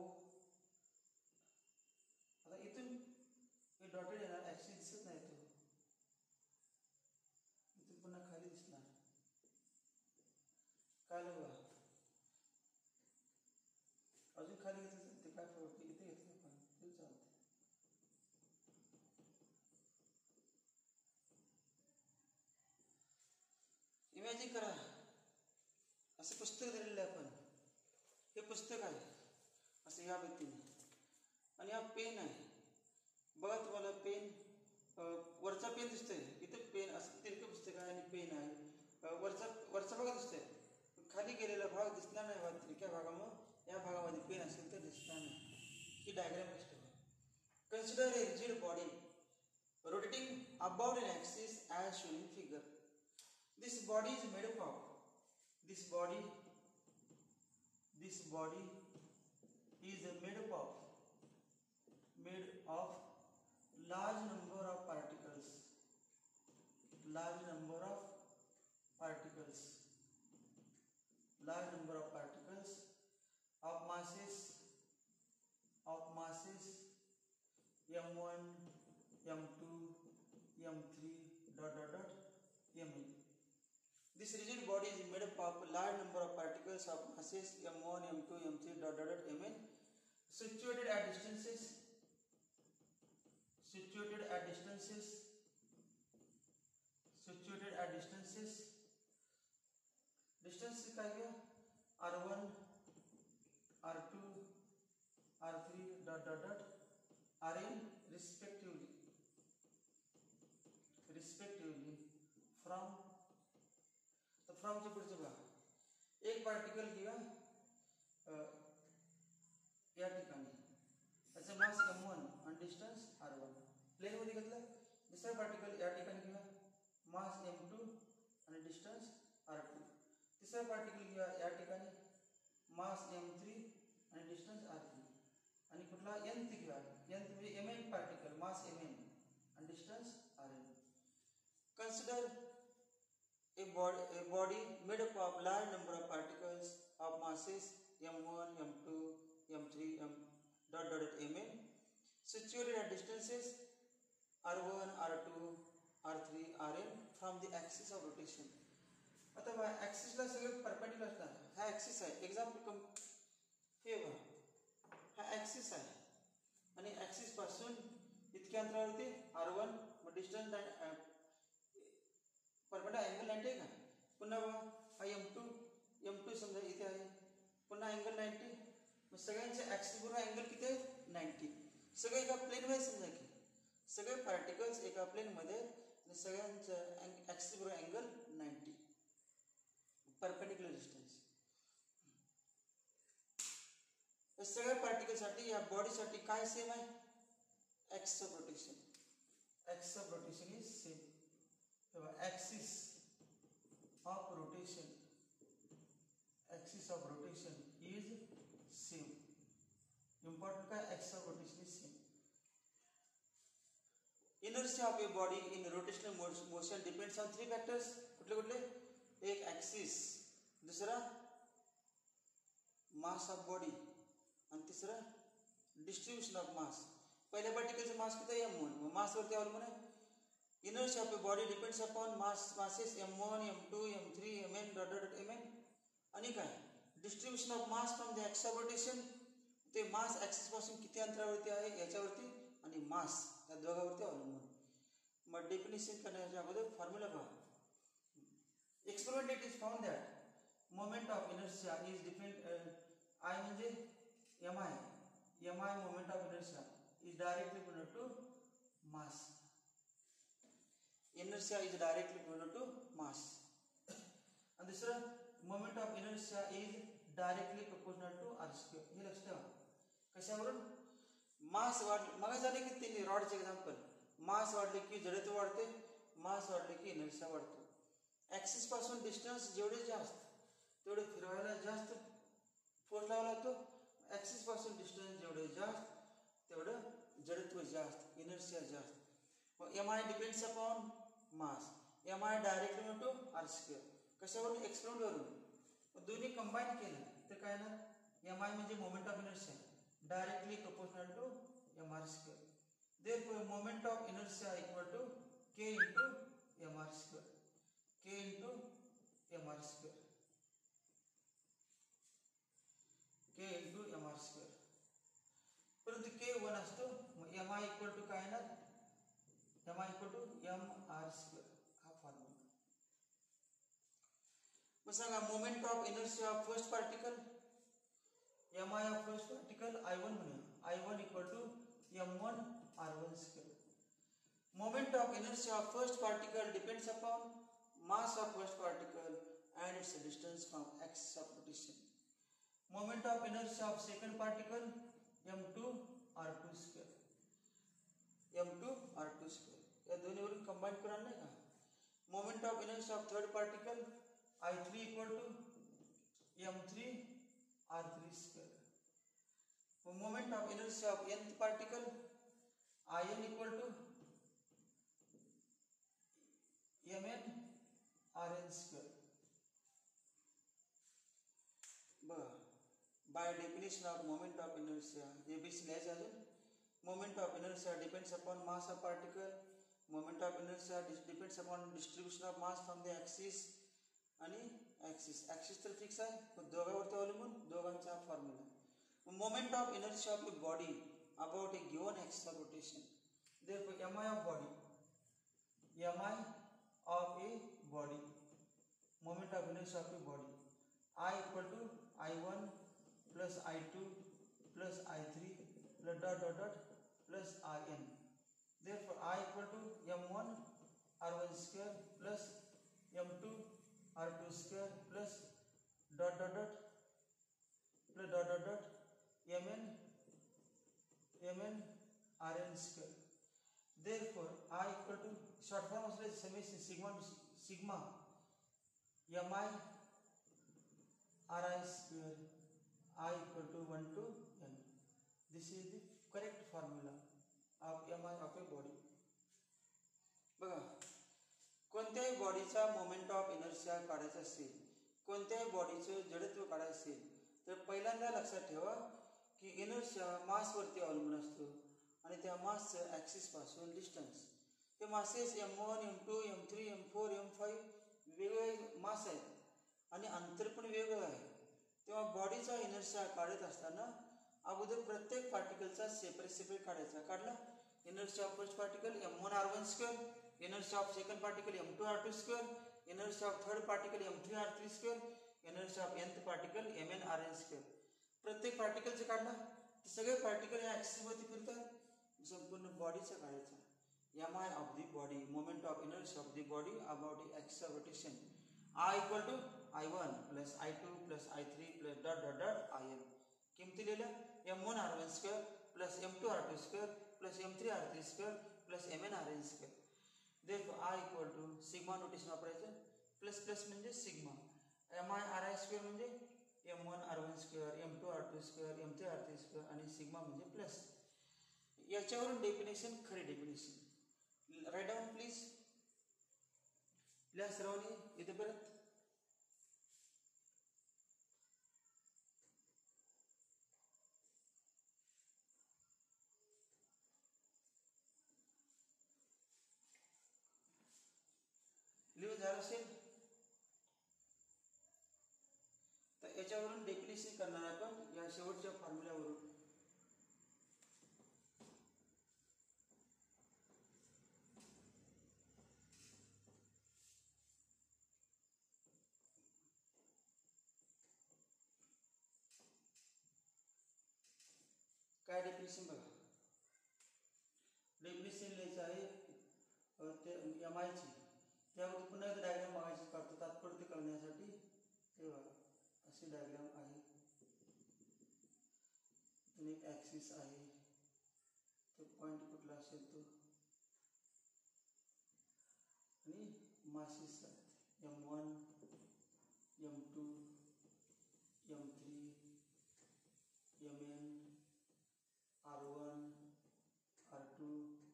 Speaker 1: आता इथून हे डॉटेड येणार, ऍक्सिस दिसत नाही तो, इथून पुन्हा खाली दिसणार. काय बघा अजून खाली घेतलं ते काय फरक, इथे घेतलं पण ते चालते. इमॅजिन करा असं पुस्तक दिलेलं आहे आपण. हे पुस्तक आहे असं या व्यक्तीने, आणि हा पेन आहे बघा. तुम्हाला पेन वरचा पेन दिसतोय, इथं पेन असं तिरकं पुस्तक आहे आणि पेन आहे. वरचा बघा दिसतोय, खाली गेलेला भाग दिसणार नाही बघा. तिरक्या भागामुळे या भागामध्ये पेन असेल तर दिसणार नाही. ही डायग्राम असते. Consider a rigid body rotating about an axis as shown in figure. This body is made up of, this body is made of large number of particles, of masses m1, m2, m3 ... mn. This rigid body is made up of large number of particles of masses m1, m2, m3 ... mn, situated at distances distance काय घ्या r1, r2, r3 ... rn respectively from. तर फ्रॉमच्या पुढचं बघा. एक particle घ्या या ठिकाणी, त्याचं मास m1 डिस्टन्स r1. प्लेन मध्ये घेतलं. दुसरा पार्टिकल या ठिकाणी घेऊया, मास m2 आणि डिस्टन्स r2. तिसरा पार्टिकल घेऊया या ठिकाणी, मास m3 आणि डिस्टन्स r3. आणि कुठला nth घेऊया, nth म्हणजे mn particle, mass mn and distance rn. Consider a body made up of large number of particles of masses m1, m2, m3, mn situated at distances r1, r2, r3, rn from the axis of rotation. आता बघा axis ला सगळे perpendicular असणार. हा axis आहे. Example हे बघा, हा ॲक्सिस आहे आणि ॲक्सिस पासून इतक्या अंतरावरती r1 मग डिस्टन्स परपेंडिक्युलर अँगल 90 आहे का. पुन्हा बघा हा m2 समजा इथे आहे, पुन्हा अँगल 90. मग सगळ्यांचे ॲक्सिस बरोबर अँगल किती आहे 90. सगळे एका प्लेन मध्ये समजा की सगळे पार्टिकल्स एका प्लेन मध्ये आणि सगळ्यांचं ॲक्सिस बरोबर अँगल 90 परपेंडिक्युलर डिस्टन्स. या सगळ्या पार्टिकलसाठी या बॉडीसाठी काय सेम आहे, axis of rotation. Axis of rotation is same. Axis of rotation. Axis of rotation is same. Important का axis of rotation is same. Inertia of a body in rotational motion depends on three factors. कुठले कुठले? एक axis, दूसरा mass of body आणि तिसरा distribution of mass. पहिल्या पार्टिकलचं मास किती आहे m1, मग मास वरती अवलंबून आहे. Inertia of a body depends upon masses m1, m2, m3, mn. आणि काय distribution of mass from the axis of rotation, ते मास ॲक्सिस पासून किती अंतरावरती आहे याच्यावरती आणि मास या दोघांवरती अवलंबून. मग डेफिनेशन करण्याच्या अगोदर फॉर्म्युला पहा. Experiment it is found that moment of inertia is depend I म्हणजे mi moment of inertia is directly proportional to mass. Inertia is directly proportional to mass. And this moment of inertia is directly proportional to r square. हे लक्षात ठेवा. कशावरून? मास वाढले, मग झाले की तीन रॉडचे एक्झाम्पल. मास वाढले की जडत्व वाढते, मास वाढले की इनर्शिया वाढतो. ॲक्सिस पासून डिस्टन्स जेवढे जास्त तेवढे फिरवायला जास्त फोर्स लावावा लागतो. ॲक्सिस पासून डिस्टन्स जेवढे जास्त तेवढं जडत्व जास्त, इनर्शिया जास्त. मग M I depends upon mass. M I directly to R square. कशावरून? एक्सपेरिमेंट वरून. मग दोन्ही कंबाईन केलं तर काय ना, एम आय म्हणजे moment of inertia directly proportional to M R square. Therefore moment of inertia equal to K into M R square. K into M R square. K into M R square. परंतु K 1 असतो, मग M I equal to काय येणार, M I equal to M R square. हा formula. मग सांगा moment of inertia of first particle, M I of first particle I1 म्हणूया. I1 equal to m1 r1 square. Moment of inertia of first particle depends upon mass of first particle and its distance from axis of rotation. Moment of inertia of second particle m2 r2 square. m2 r2 square. या दोन्हीवरून combine करून नाही का. Moment of inertia of third particle I3 equal to m3 r3 square. Moment of inertia of nth particle In equal to mn rn square. By definition of moment of inertia, ABC लिहायचं अजून. Moment of inertia depends upon mass of particle. Moment of inertia depends upon distribution of mass from the axis आणि axis तर fix आहे, पण दोघांवरती अवलंबून दोघांचा formula. Moment of inertia of a body about a given axis of rotation. Therefore, mi of body, mi of a body, moment of inertia of a body, I equal to I1 plus I2 plus I3 plus dot plus Rn. Therefore, I equal to m1 r1 square plus m2 r2 square plus dot plus dot mn rn square. Therefore, I equal to short form of summation sigma mi ri square I equal to 1 to n. This is the correct formula of mi of a body. बघा, कोणत्याही बॉडीचा moment of inertia काढायचा असेल, कोणत्याही बॉडीचं जडत्व काढायचं असेल, तर पहिल्यांदा लक्षात ठेवा की इनर्शिया मासवरती अवलंबून असतो आणि त्या मासचं ॲक्सिस पासून डिस्टन्स. हे masses m1, m2, m3, m4, m5 वेगवेगळे मास आहेत आणि अंतर पण वेगळं आहे. तेव्हा बॉडीचा इनर्शिया काढत असताना अगोदर प्रत्येक पार्टिकलचा सेपरेट काढायचा. काढला inertia of first particle m1 r1 square, inertia of second particle m2 r2 square, inertia of third particle m3 r3 square, inertia of nth particle mn rn square. प्रत्येक पार्टिकलचं काढला तर सगळे पार्टिकल या ॲक्सिसवरती फिरतात. संपूर्ण बॉडीचं काढायचं. mi of the body, moment of inertia of the body about the axis of rotation. I equal to I1 plus I2 plus I3 plus dot dot dot IM. किमती लिहिलं m1 r1 square plus m2 r2 square plus m3 r3 square plus mn rn square. Therefore I equal to sigma notation वापरायचं. Plus plus म्हणजे sigma, mi ri square म्हणजे m1 r1 square, m2 r2 square, m3 r3 square आणि sigma म्हणजे plus. याच्यावरून definition, खरी definition write down please. लिहा सर्वांनी इथे परत. लिहून झालं असेल तर याच्यावरून डेफिनेशन करणार आपण या शेवटच्या फॉर्म्युल्यावरून. काय डेफिनेशन बघा. डेफिनेशन लिहायचं आहे ते एमआयची. त्यामध्ये पुन्हा एकदा डायग्राम बघायची करतो तात्पुरते करण्यासाठी. तेव्हा अशी डायग्राम आहे. एक ॲक्सिस आहे, तो पॉईंट कुठला असेल तो, आणि मासेस आहेत m1, m2, m3, mn, r1, r2,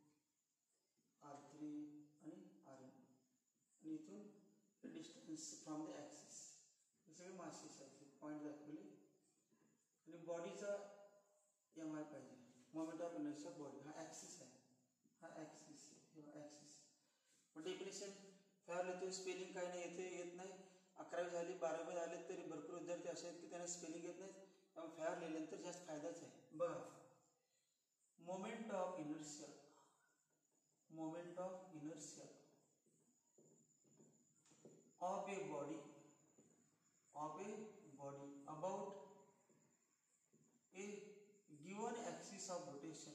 Speaker 1: r3 आणि rn. आणि इथून डिस्टन्स फ्रॉम द ॲक्सिस हे सगळे मासेस आहेत, पॉईंट दाखवले. आणि बॉडीचा एम आय पाहिजे, मोमेंट ऑफ इनर्शिया बॉडी. हा ॲक्सिस आहे, हा ॲक्सिस, हे ॲक्सिस. पण डेफिनेशन फॅर लिहितो, स्पेलिंग काही नाही येते, येत नाही. 11वी झाली 12वी झाले तरी भरपूर विद्यार्थी असे आहेत की त्यांना स्पेलिंग येत नाही. त्यामुळे फॅर लिहिल्यानंतर जास्त फायदाच आहे. बघा, moment of inertia, moment of inertia of a body about a given axis of rotation,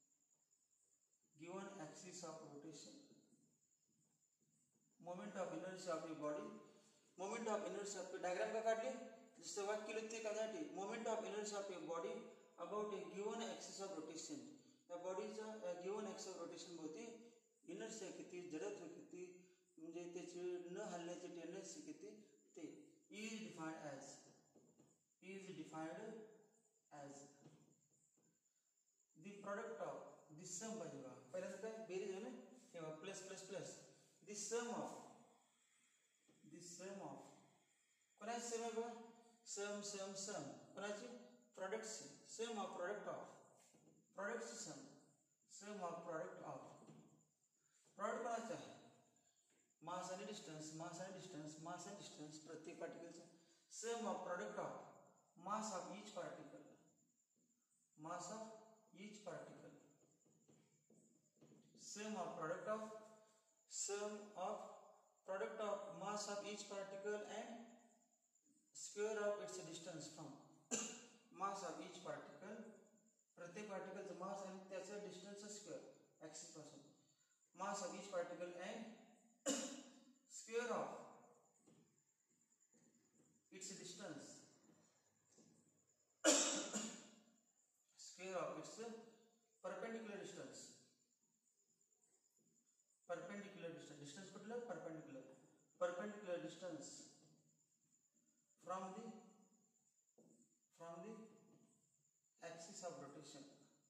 Speaker 1: moment of inertia of a body, moment of inertia of diagram का काढली जसं वाक्य लिहिते त्यासाठी. Moment of inertia of a body about a given axis of rotation. या बॉडीचा given axis of rotation भोवती inertia किती, जडत्व किती, म्हणजे त्याची न हलण्याची टेंडन्सी किती, ते is defined as the product of the sum पाहिजे बघा. पहिल्यांदा काय बेरीज आहे ना, तेव्हा plus plus plus the sum of कोणाची सम आहे बघा, सम सम सम कोणाची, प्रोडक्टची सम ऑफ प्रोडक्ट ऑफ प्रोडक्टची sum of product of product कोणाचं आहे, मास आणि डिस्टन्स, मास आणि डिस्टन्स, मास आणि डिस्टन्स प्रत्येक पार्टिकलचा. Sum of product of mass of each particle, mass of each particle, sum of product of mass of each particle and square of its distance from mass of each particle. प्रत्येक पार्टिकलचं mass आणि त्याचं डिस्टन्सचं square axis पासून. Mass of each particle and square of its distance, square of its perpendicular distance. perpendicular distance from the axis of rotation,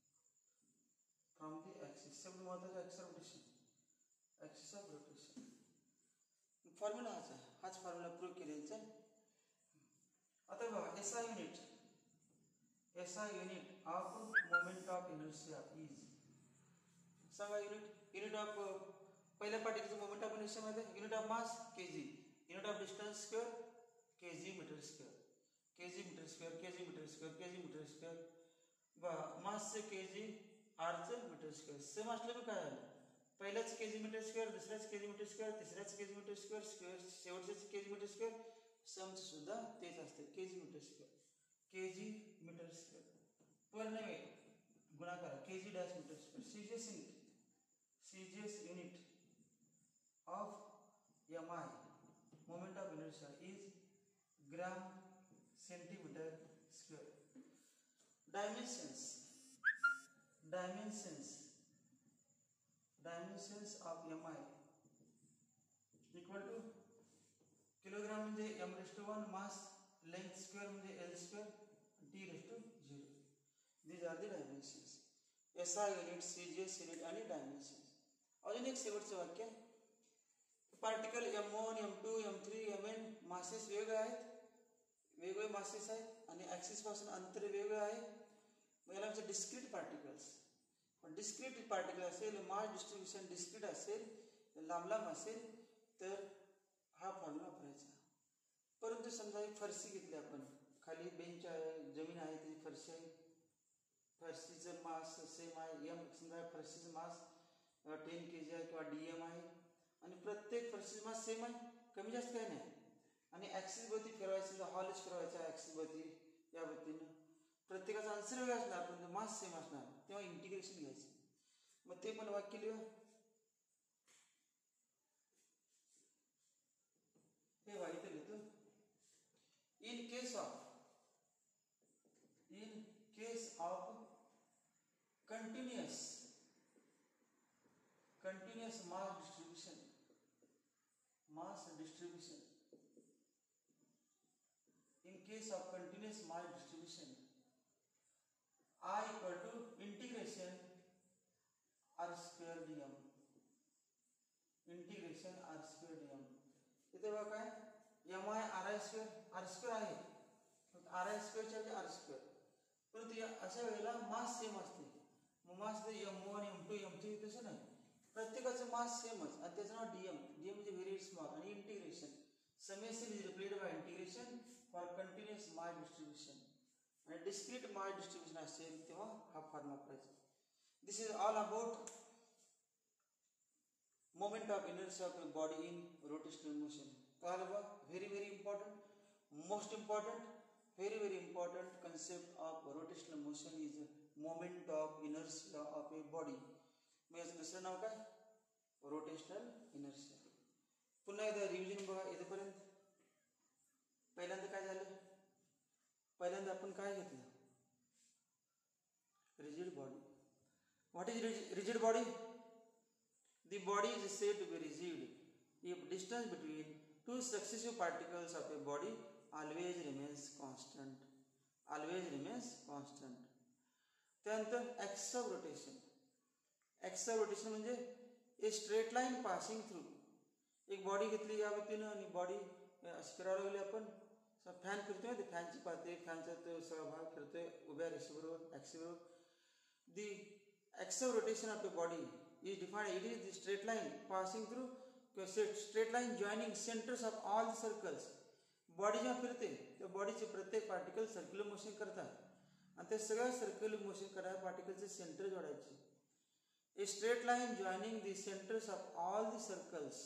Speaker 1: सबसे महत्वाचं axis of rotation. Formula हाच formula prove केलेला. आता बघा SI unit of moment of inertia is, सांगा unit of पहिल्या पार्टिकलचं moment of inertia मध्ये unit of mass kg, unit of distance square kg metre square mass चे kg r चे मीटर स्क्वेअर. सेम असलं काय झालं, पहिल्याच kg मीटर स्क्वेअर, दुसऱ्याच kg मीटर स्क्वेअर, तिसऱ्याच kg मीटर स्क्वेअर, शेवटच्याच kg मीटर स्क्वेअर, समचं सुद्धा तेच असते kg मीटर स्क्वेअर पूर्ण वेळ गुणाकार kg dash metre square. CGS unit of MI moment of inertia is gram centimeter square. Dimensions of MI equal to kilogram म्हणजे m⁻⁴, मास लेंथ स्क्वेअर म्हणजे l square, t⁻0. These are the dimensions. SI unit, CGS unit आणि dimensions. अजून एक शेवटचं वाक्य, particle M1, M2, M3, Mn masses वेगवेगळे masses आहेत आणि ऍक्सिस पासून अंतर वेगवेगळे आहे. मग याला म्हणजे डिस्क्रीट पार्टिकल्स. पण डिस्क्रीट पार्टिकल असेल, मास डिस्ट्रीब्युशन डिस्क्रीट असेल, लांब असेल तर हा फॉर्म्युला वापरायचा. परंतु समजा एक फरशी घेतली आपण, खाली बेंच आहे, जमीन आहे, त्याची फरशी आहे, फरशीचं मास सेम आहे, समजा फरशीचं मास 10 kg आहे किंवा DM आहे आणि प्रत्येक फरशीचं मास सेम आहे, कमी जास्त काही नाही आणि ऍक्सिस भोवती फिरवायचं, हॉलच फिरवायचा ऍक्सिस भोवती या भोवतीनं, प्रत्येकाचा आन्सर वेगळा असणार पण मास सेम असणार, तेव्हा इंटिग्रेशन घ्यायचं. मग ते पण वाक्य लिहू. हे वाईट लिहितो, in case of continuous mass distribution, in case of continuous mass distribution, I equal to integration r square dm. इथे बघा काय mi r स्क्वेअर आहे, r स्क्वेअर च्या r स्क्वेअर, परंतु अशा वेळेला मास सेम असते. मग मास M1, M2, M3 तसं नाही, प्रत्येकाचं मास सेमच आणि त्याचं नाव dm म्हणजे व्हेरी स्मॉल आणि integration summation is replaced by integration for continuous mass distribution. आणि डिस्क्रीट मास डिस्ट्रीब्युशन असेल तेव्हा हा फॉर्म्युला वापरायचा. This is all about moment of inertia of a body in rotational motion. कळालं? very important, most important, very important concept of rotational motion is moment of inertia of a body. मग याचं दुसरं नाव काय? Rotational inertia. पुन्हा एकदा revision बघा इथेपर्यंत. पहिल्यांदा काय झालं, पहिल्यांदा आपण काय घेतलं, rigid body. What is rigid body? The body is said to be rigid if distance between two successive particles of a body always remains constant. त्यानंतर axis of rotation. axis of rotation म्हणजे a straight line passing through. एक body घेतली या वतीनं आणि body अशी फिरायला लागली, आपण फॅन फिरतोय, ते फॅनची पाते, फॅनचा तो सगळा भाग फिरतोय उभ्या रेषेबरोबर ऍक्सिसबरोबर. The axis of rotation of a body is defined, it is the straight line passing through, straight line joining centers of all the circles. Body जेव्हा फिरते त्या बॉडीचे प्रत्येक पार्टिकल सर्क्युलर मोशन करतात आणि त्या सगळ्या सर्क्युलर मोशन करणाऱ्या पार्टिकलचे सेंटर जोडायचे. A straight line joining the centers of all the circles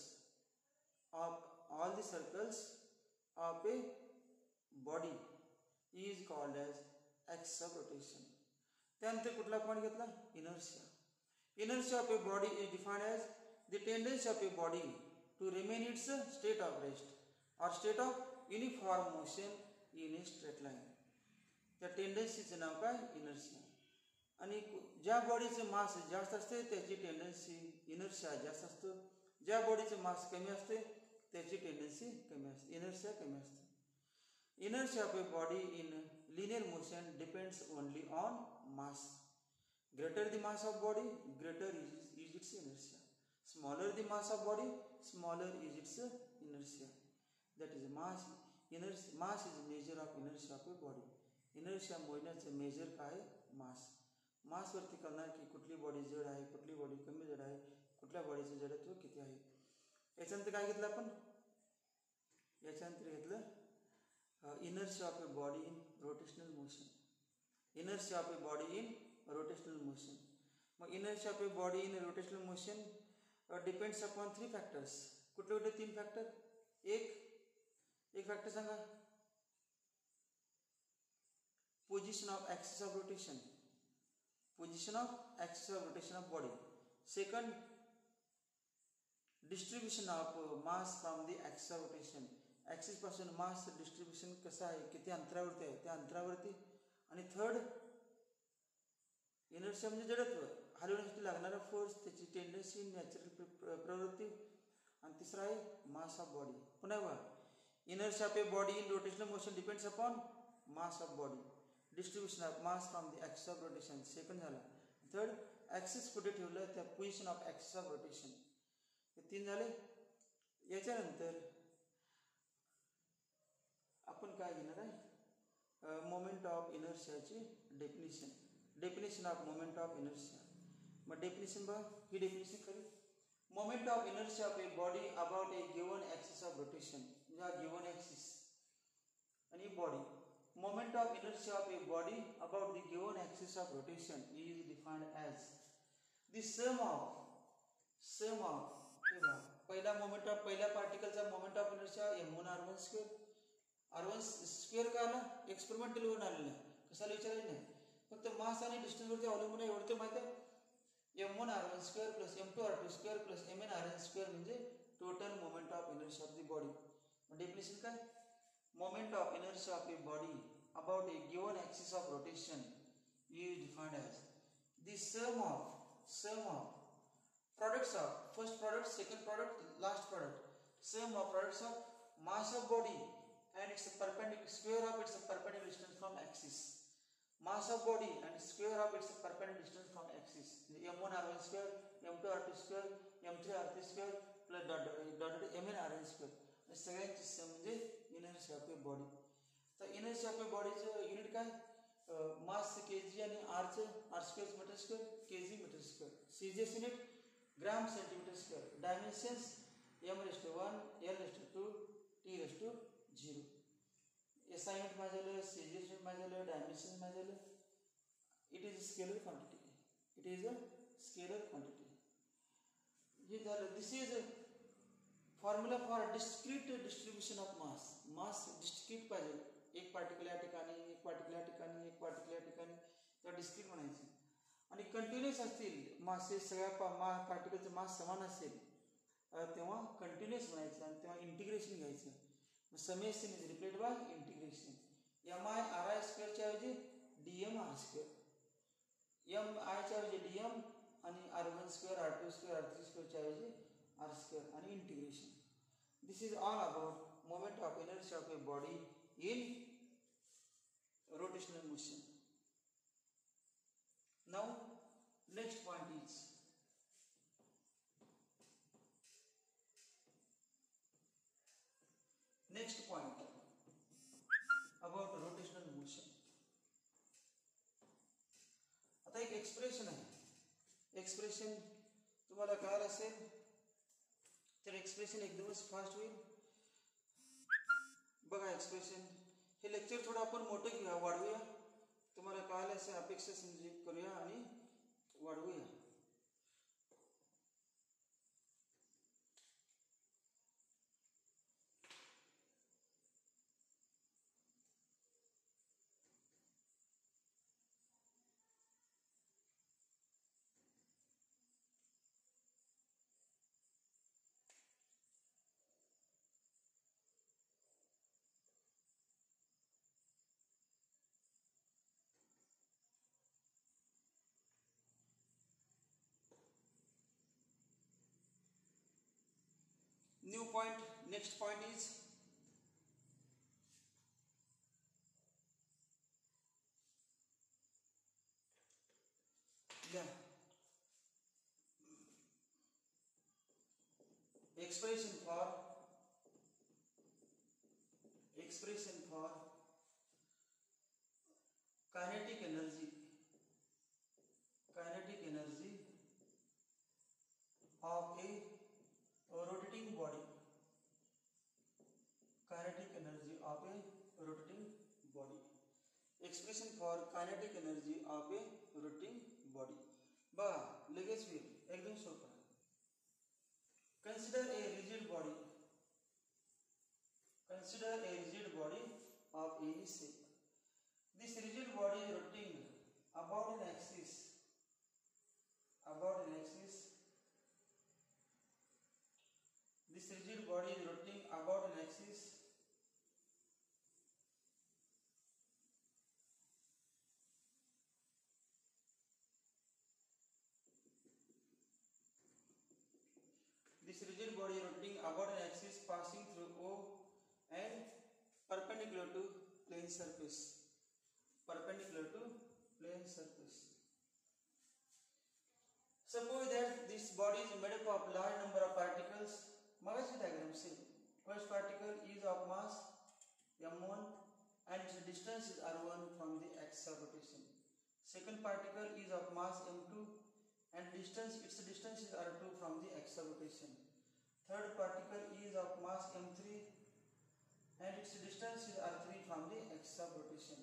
Speaker 1: of a body is called as axis of rotation. त्यानंतर कुठला पॉइंट घेतला? Inertia. Inertia of a body is defined as the tendency of a body to remain its state of rest or state of uniform motion in a straight line. त्या टेंडन्सीचं नाव काय? Inertia. आणि ज्या बॉडीचं mass जास्त असते त्याची टेंडन्सी इनर्शिया जास्त असतो, ज्या बॉडीचं मास कमी असते त्याची टेंडन्सी कमी असते, इनर्शिया कमी असते. Inertia of a body in linear motion depends only on mass. Greater the mass of body, greater is its inertia. Smaller the mass of body, smaller is its inertia. That is mass. Mass is measure of inertia of a body. Inertia मोजण्याचे measure काय आहे? मास. मास वरती कळणार की कुठली body जड आहे, कुठली बॉडी कमी जड आहे, कुठल्या बॉडीचं जडत्व किती आहे. याच्यानंतर काय घेतलं आपण? याच्यानंतर घेतलं inertia of a body in rotational motion. Inertia of a body in rotational motion. मग inertia of a body in rotational motion depends upon three factors. कुठले कुठले तीन फॅक्टर? एक फॅक्टर सांगा. Position of axis of rotation. Position of axis of rotation of body. Second, distribution of mass from the axis of rotation. Axis पासून mass distribution कसं आहे, किती अंतरावरती आहे त्या अंतरावरती. आणि थर्ड, इनर्शिया म्हणजे जडत्व, हलवण्यासाठी लागणारा फोर्स, त्याची टेंडन्सी, नॅचरल प्रवृत्ती. आणि तिसरा आहे मास ऑफ बॉडी. पुन्हा बघा, inertia of a body in rotational motion depends upon mass of body. Distribution of mass from the axis of rotation second झाला. थर्ड, ॲक्सिस कुठे ठेवलं त्या position of axis of rotation. हे तीन झाले. याच्यानंतर आपण काय घेणार आहे? मोमेंट ऑफ इनर्शियाची definition. Definition of moment of inertia. मग डेफिनेशन बघा, ही डेफिनेशन करू. Moment of inertia of a body about a given axis of rotation. म्हणजे गिवन ॲक्सिस आणि body. Moment of inertia of a body about the given axis of rotation is defined as the sum of पहिला moment of पहिल्या पार्टिकलचा moment of inertia m1r1 square. r1 square का आला? Experimental वरून आलेला, कशाला विचारायचं नाही, फक्त मास आणि डिस्टन्सवरती अवलंबून आहे. एवढं माहिती आहे. m1r1 square plus m2r2 square plus mnrn square म्हणजे total moment of inertia of the body. Definition काय? Moment of inertia of a body about a given axis of rotation is defined as the sum of products of first product, second product, last product, sum of products of mass of body and its perpendicular square of its perpendicular distance from axis. Mass of body and square of its perpendicular distance from axis. m1r1 square, m2r2 square, m3r3 square plus dot mnrn square. सगळ्यांची sum म्हणजे inertia of a body. तर inertia of a बॉडीचं unit काय? Mass KG आणि R square metre square, KG metre square. CGS unit gram centimetre square. Dimensions m1, l2, t0. SI unit माझं झालं, CGS unit माझं झालं, dimensions माझं झालं. It is scalar quantity. It is a scalar quantity. हे झालं. This is formula for discrete distribution of mass. Mass discrete पाहिजे. एक पार्टिकल या ठिकाणी, एक पार्टिकल या ठिकाणी, एक पार्टिकल या ठिकाणी, तर डिस्क्रीट म्हणायचं. आणि कंटिन्युअस असतील मासे, सगळ्या पार्टिकलचं मास समान असेल तेव्हा कंटिन्युअस म्हणायचं. आणि तेव्हा इंटिग्रेशन घ्यायचं. Summation is replaced by integration. MI/RI स्क्वेअरच्या ऐवजी DM/R स्क्वेअर, MI च्या ऐवजी DM आणि r1 square, r2 square, r3 स्क्वेअरच्या ऐवजी r स्क्वेअर आणि integration. This is all about moment of inertia of a body in rotational motion. Now next point is about rotational motion. आता एक expression आहे. Expression तुम्हाला कळालं असेल तर एक्सप्रेशन एकदमच फास्ट होईल. बघा एक्सप्रेशन. हे लेक्चर थोडं आपण मोठं घेऊया, वाढवूया. तुम्हाला कळालं असे अपेक्षा समजी करूया आणि वाढवूया. New point. Next point is expression for kinetic energy of a rotating body. Kinetic energy of a rotating body. Expression for kinetic energy of a rotating body. बघा लगेच होईल, एकदम सोपं. Consider a rigid body. Consider a rigid body of any shape. This rigid body is rotating about an axis. This rigid body is rotating about an axis. This rigid body is rotating about an axis passing through O and perpendicular to plane surface. Suppose that this body is made up of large number of particles. Magashi diagram same. First particle is of mass m1 and its distance is r1 from the axis of rotation. Second particle is of mass m2 and its distance is r2 from the axis of rotation. Third particle is of mass m3 and its distance is r3 from the axis of rotation.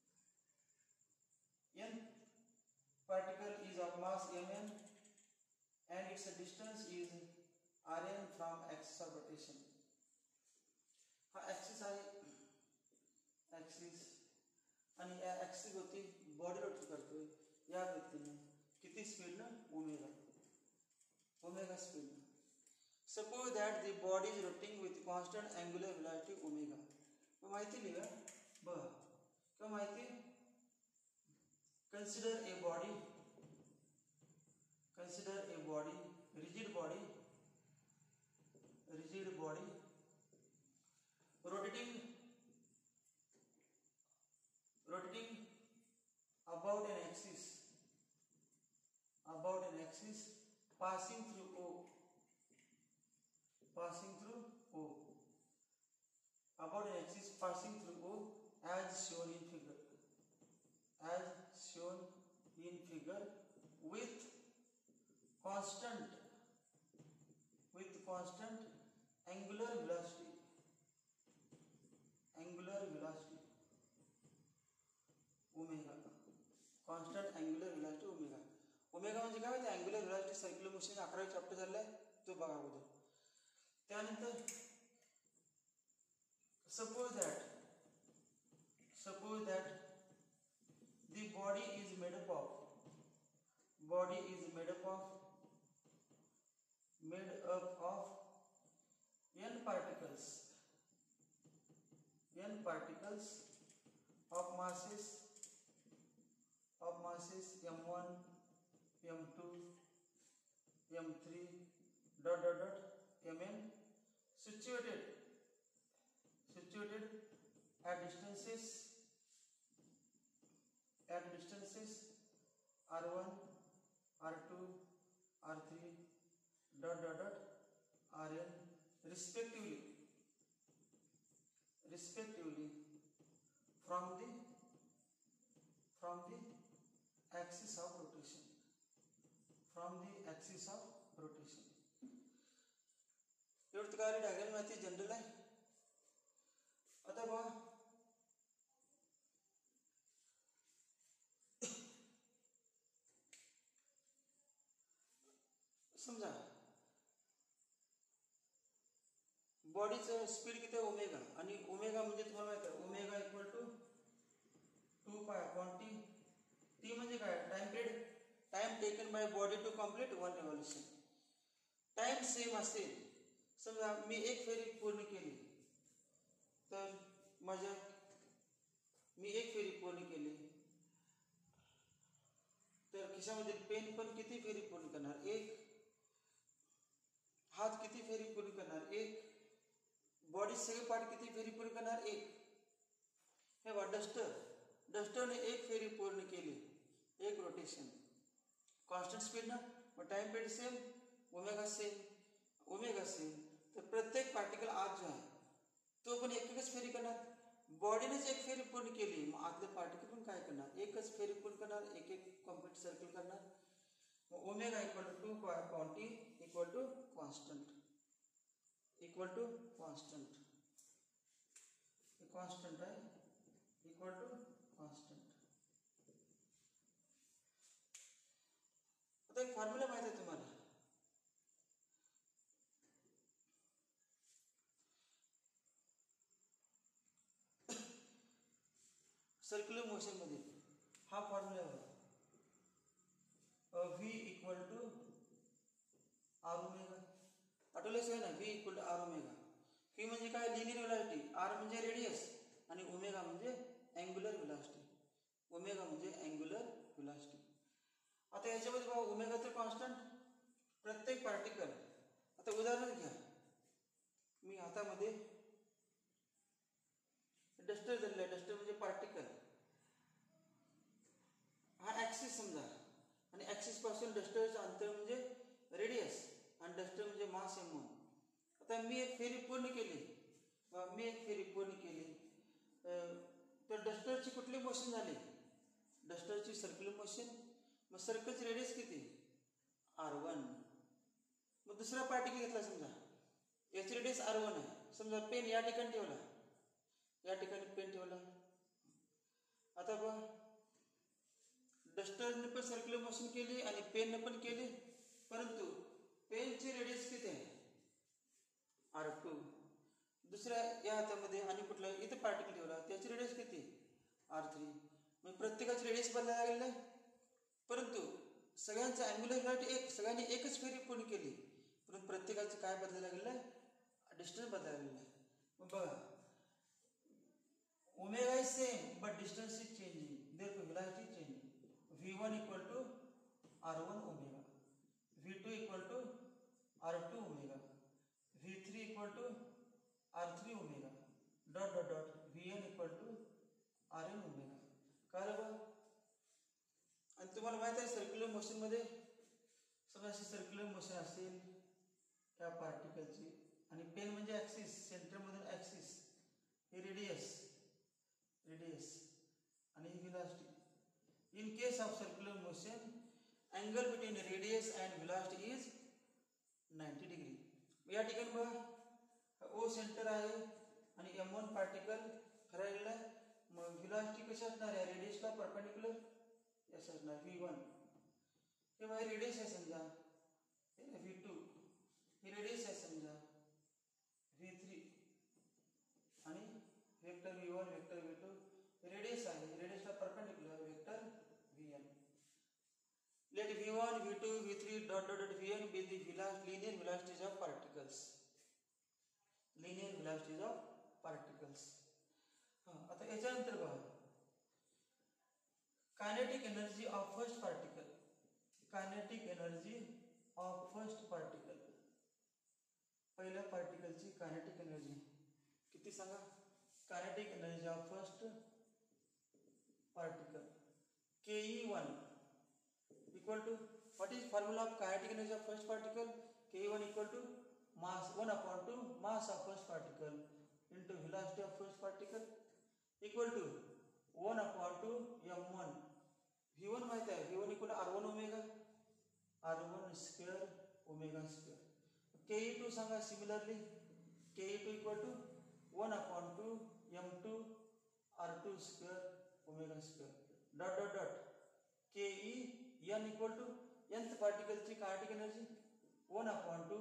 Speaker 1: Nth particle is of mass mn and its distance is rn from axis of rotation. हा axis आहे, आणि या axis होती body rotate करतोय या व्यक्तीने किती speed ना omega speed. Suppose that the body is rotating with constant angular velocity omega. माहिती लिहा बघा काय माहिती. Consider a body, rigid body, rotating about an axis, passing through O, about an axis passing through O as shown in figure, with constant angular velocity omega. Constant angular velocity omega. Omega म्हणजे काय होते? Angular velocity circular motion 11 chapter झालाय तो बघा अगोदर. त्यानंतर suppose that the body is made up of n particles of masses m1 m2 m3 mn situated at distances r1 r2 r3 rn respectively from the axis of rotation. एवढं काय diagram माहिती general आहे. आता बघा समजा बॉडीचं speed किती आहे ओमेगा, आणि ओमेगा म्हणजे तुम्हाला माहिती आहे omega equal to 2π/t. T म्हणजे काय? Time period, time taken by body to complete one revolution. Time same असेल, समजा मी एक फेरी पूर्ण केली तर मी एक फेरी पूर्ण केली तर खिशामधील पेन पण किती फेरी पूर्ण करणार? एक. हात किती फेरी पूर्ण करणार? एक. बॉडी सगळे पार्ट किती फेरी पूर्ण करणार? एक. हे बघा डस्टरने एक फेरी पूर्ण केली, एक रोटेशन. कॉन्स्टंट स्पीड ना, मग time period same, omega same. तर प्रत्येक पार्टिकल आत जो आहे तो पण एक एकच फेरी करणार. बॉडीनेच एक फेरी पूर्ण केली, मग आतले पार्टिकल पण काय करणार? एकच फेरी पूर्ण करणार, एक एक कम्प्लीट सर्कल करणार. मग omega equal to 2 quantity equal to constant आहे, इक्वल टू कॉन्स्टंट. आता एक फॉर्म्युला माहिती आहे तुम्हाला, सर्क्युलर मोशन मध्ये हा फॉर्म्युला आहे, V equal to R omega. आठवलेच आहे ना, V equal to R omega. V म्हणजे काय? लिनियर व्हेलॉसिटी, R म्हणजे रेडियस आणि ओमेगा म्हणजे अँग्युलर व्हेलॉसिटी. आता याच्यामध्ये बघा, ओमेगा तर कॉन्स्टंट, प्रत्येक पार्टिकल. आता उदाहरण घ्या, मी हातामध्ये डस्टर धरले, डस्टर म्हणजे पार्टिकल, हा ऍक्सिस समजा, आणि ऍक्सिस पासून डस्टरचं अंतर म्हणजे रेडियस आणि डस्टर म्हणजे मास m1. आता मी एक फेरी पूर्ण केली, तर डस्टरची कुठली मोशन झाली? डस्टरची सर्क्युलर मोशन. मग सर्कलची रेडियस किती? r1. मग दुसरा पार्टिकल घेतला समजा, याची रेडियस r1 आहे. समजा पेन या ठिकाणी ठेवला, पेन ठेवला. आता बघा, डस्टरने पण सर्क्युलर मोशन केली आणि पेनने पण केली, परंतु पेनची रेडियस किती आहे? r2. दुसऱ्या या हातामध्ये आणि कुठला इथे पार्टिकल ठेवला, त्याची रेडियस किती? r3. मग प्रत्येकाची रेडियस बदलायला लागली, परंतु सगळ्यांचं अँग्युलर व्हेलॉसिटी एक, सगळ्यांनी एकच फेरी पूर्ण केली, परंतु प्रत्येकाची काय बदलायला लागलेलं आहे? डिस्टन्स बदलायला लागलेलं आहे. मग बघा, omega is same but distance is changing, therefore velocity is changing. V1 equal to R1 omega, V2 equal to R2 omega, V3 equal to R3 omega, Vn equal to Rn omega. कळलं बघा? आणि तुम्हाला माहित आहे circular motion मध्ये समजा अशी circular motion असेल त्या पार्टिकलची, आणि पेन म्हणजे ऍक्सिस, सेंटर मधून ऍक्सिस, हे रेडियस आणि ही velocity. In case of circular motion, angle between radius and velocity is 90 degree. या ठिकाणी बघा, O सेंटर आहे आणि M1 पार्टिकल ठरायला आहे. मग व्हेलॉसिटी कशी असणार आहे? रेडियसला परपेंडिक्युलर असं असणार, V1. हे बघा रेडियस आहे समजा, V2. हे रेडियस आहे समजा, V3. आणि vector V1, vector V2 radius आहे, रेडियसला perpendicular vector Vn. Let V1, V2, V3 Vn be the linear velocities of particles. आता याच्यानंतर बघा, kinetic energy of first particle. पहिल्या पार्टिकलची कायनेटिक एनर्जी किती सांगा? Kinetic energy of first particle Ke1 equal to, what is formula of kinetic energy of first particle? Ke1 equal to mass 1/2 mass of first particle into velocity of first particle equal to 1/2 m1. V1 माहित आहे, V1 equal to r1 omega, r1 square omega square. Ke2 सांगा similarly, Ke2 equal to 1/2 m2 r2 square omega square. Ke n equal to nth पार्टिकलची kinetic energy 1/2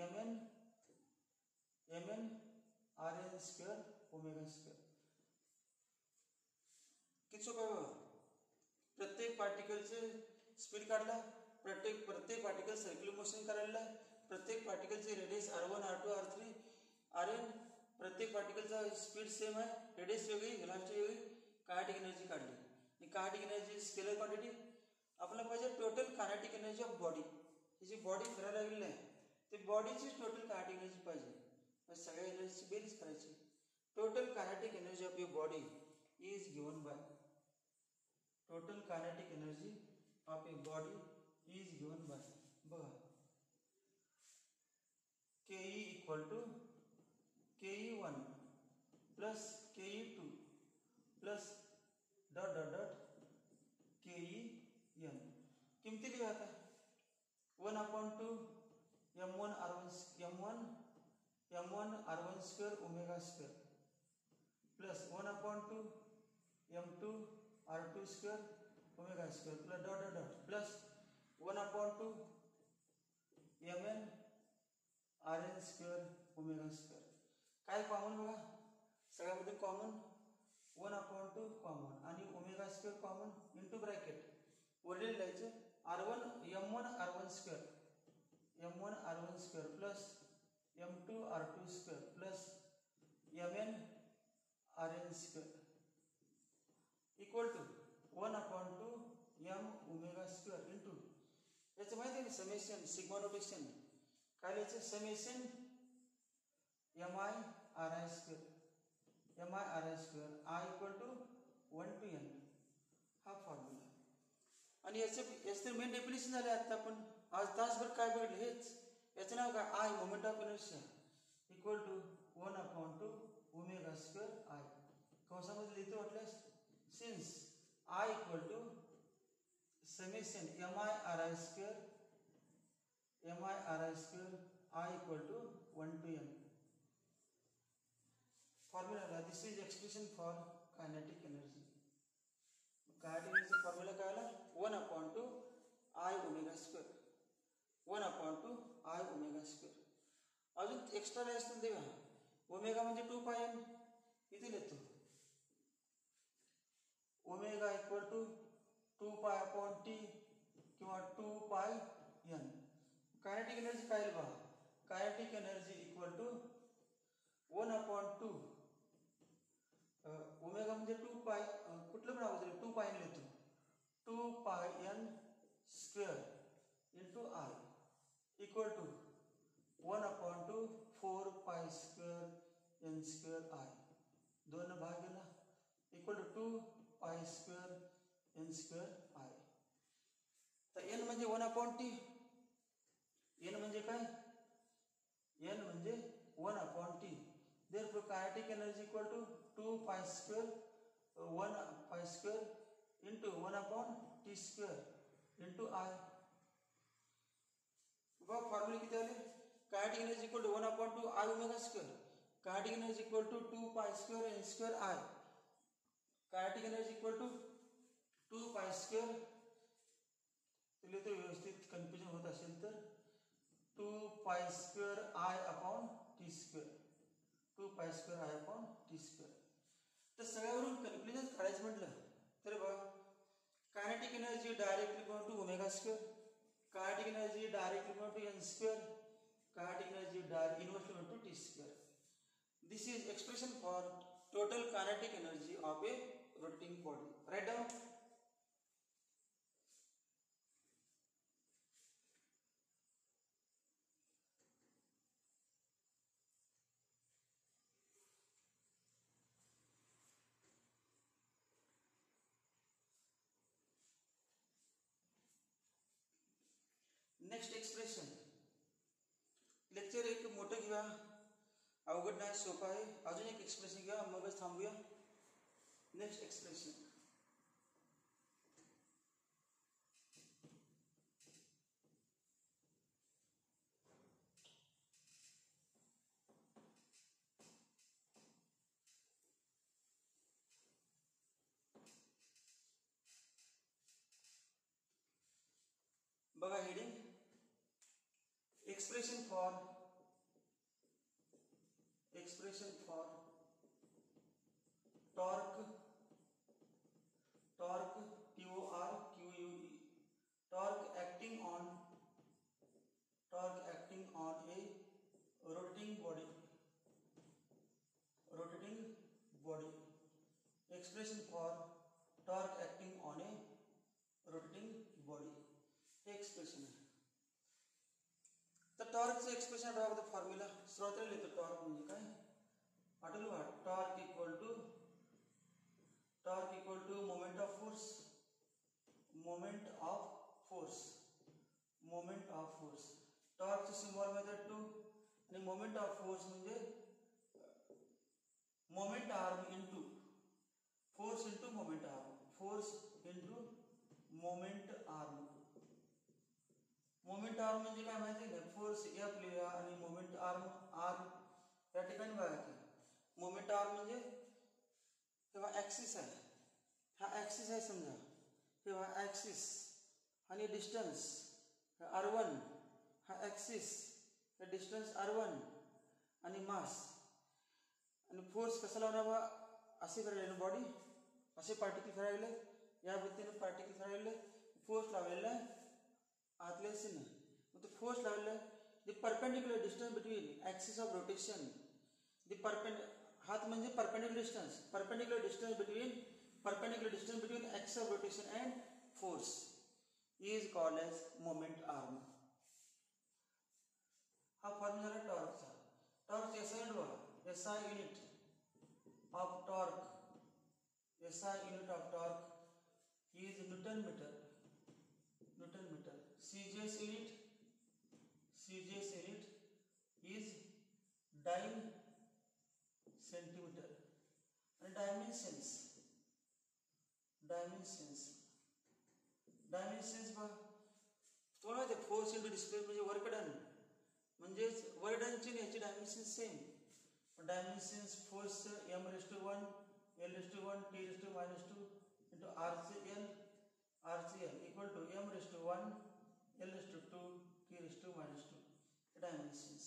Speaker 1: mn rn square omega square. किती सोपं आहे? प्रत्येक पार्टिकलचे speed काढला, प्रत्येक particle circular motion करायला, प्रत्येक पार्टिकलचे radius r1 r2 r3 rn, प्रत्येक पार्टिकलचा स्पीड सेम आहे, रेडियस वेगळी, व्हेलॉसिटी वेगळी, कायनेटिक एनर्जी काढली. आणि कायनेटिक एनर्जी स्केलर क्वांटिटी आपल्याला पाहिजे total kinetic energy of body. ही जी बॉडी फिरायला लागलेली आहे ते बॉडीची टोटल कायनेटिक एनर्जी पाहिजे. सगळ्या एनर्जीची बेरीज करायची. Total kinetic energy of your body is given by total kinetic energy of your body is given by बघा K equal to ke1 plus ke2 plus dot dot dot ke n. किमती लिहा आता 1/2 m1 r1 square omega square plus 1/2 m2 r2 square omega square plus dot dot dot plus 1/2 mn rn square omega square. काय common बघा सगळ्यामध्ये common 1/2 common आणि omega square common into bracket वरील लिहायचं r1 m1 r1 square plus m2 r2 square plus mn rn square equal to 1/2 m omega square into याचं माहिती आहे summation sigma notation काय लिहायचं summation mi ri square I equal to 1 to n हा formula. आणि याचं main definition झाले. आता आपण आज तासभर काय बघितलं हेच. याचं नाव काय I moment of inertia equal to 1/2 omega square I कंसामध्ये लिहितो वाटल्यास since I equal to summation mi ri square I equal to 1 to n formula. This is expression for kinetic energy. Kinetic energy formula काय आला 1/2 I omega square 1/2 I omega square. अजून extra लिहायचं देवा omega म्हणजे 2πn इथे लिहितो omega equal to 2π/t किंवा 2πn. Kinetic energy काय लिहा kinetic energy equal to 1/2 omega म्हणजे 2π कुठलं पण अगोदर 2πn लिहितो 2πn square into I equal to 1/2 4π square n square I 2 भाग गेला equal to 2π square n square I. तर n म्हणजे 1/t n म्हणजे काय n म्हणजे 1/t. Therefore kinetic energy equal to 2π square 1π square into 1/t square into I. बघा formula किती आले kinetic energy equal to 1/2 I omega square kinetic energy equal to 2π square n square I kinetic energy equal to 2π square. तुला तर व्यवस्थित confusion होत असेल तर 2π square I upon t square 2π square I upon t square. तर सगळ्यावरून conclusion काढायचं म्हटलं तर बघा kinetic energy directly equal to omega square kinetic energy directly equal to n square kinetic energy direct inversely equal to t square. This is expression for total kinetic energy of a rotating body. Right down. Next expression lecture एक मोठं घेऊया अवघड नाही सोपं आहे. अजून एक expression घेऊया मगच थांबूया. नेक्स्ट एक्सप्रेशन बघा heading expression for torque TORQUE torque acting on a rotating body expression for torque acting on a rotating body. हे एक्सप्रेशन आहे. तर टॉर्कचं एक्सप्रेशन एक्सप्रेशन बघा फॉर्म्युला सुरुवातीला लिहितो टॉर्क म्हणजे काय आठवलं बघा torque equal to moment of force टॉर्कचे सिम्बॉल माहिती 2 आणि मोमेंट ऑफ फोर्स म्हणजे moment arm into force into moment arm moment arm म्हणजे काय माहिती आहे फोर्स F लिहा आणि मोमेंट आर्म R या ठिकाणी बघा की मोमेंट आर्म म्हणजे तेव्हा ॲक्सिस आहे हा ॲक्सिस आहे समजा तेव्हा ॲक्सिस आणि डिस्टन्स R1 हा ॲक्सिस हा डिस्टन्स R1 आणि मास आणि फोर्स कसा लावणार असे करायला बॉडी असे पार्टिकल फिरायले या पद्धतीने पार्टिकल फिरायले फोर्स लावलेला आहे आतल्या दिशेने मग तो फोर्स लावलेला आहे the perpendicular distance between axis of rotation हात म्हणजे perpendicular distance between axis of rotation and force is called as moment arm हा फॉर्म्युला टॉर्कचा SI unit of torque is Newton meter. CGS unit is dyne centimeter and dimensions तुम्हाला ते force into displacement म्हणजे work done म्हणजे work डनची याची dimension same dimensions force m⁻1 l⁻1 t⁻2 into r⁻n equal to m⁻1 l⁻2 t⁻2 dimensions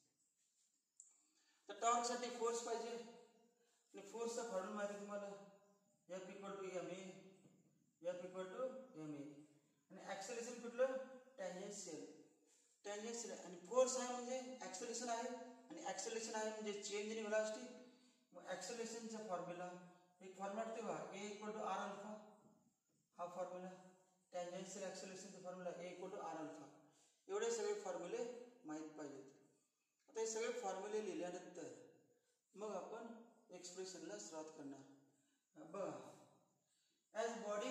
Speaker 1: तर torque साठी force पाहिजे आणि फोर्सचा फॉर्म्युला माहिती तुम्हाला F equal to ma आणि ॲक्सेलरेशन कुठलं टँजेन्शियल आणि फोर्स आहे म्हणजे ॲक्सेलरेशन आहे आणि ॲक्सेलरेशन आहे म्हणजे चेंज इन व्हेलॉसिटी मग ॲक्सेलरेशनचा फॉर्म्युला एक फॉर्मॅट ते बघा A equal to r alpha हा फॉर्म्युला टँजेन्शियल ॲक्सेलरेशनचा formula A equal to r alpha एवढे सगळे फॉर्म्युले माहीत पाहिजेत आता हे सगळे फॉर्म्युले लिहिल्यानंतर मग आपण एक्सप्रेशनला सुरुवात करणार बघा as body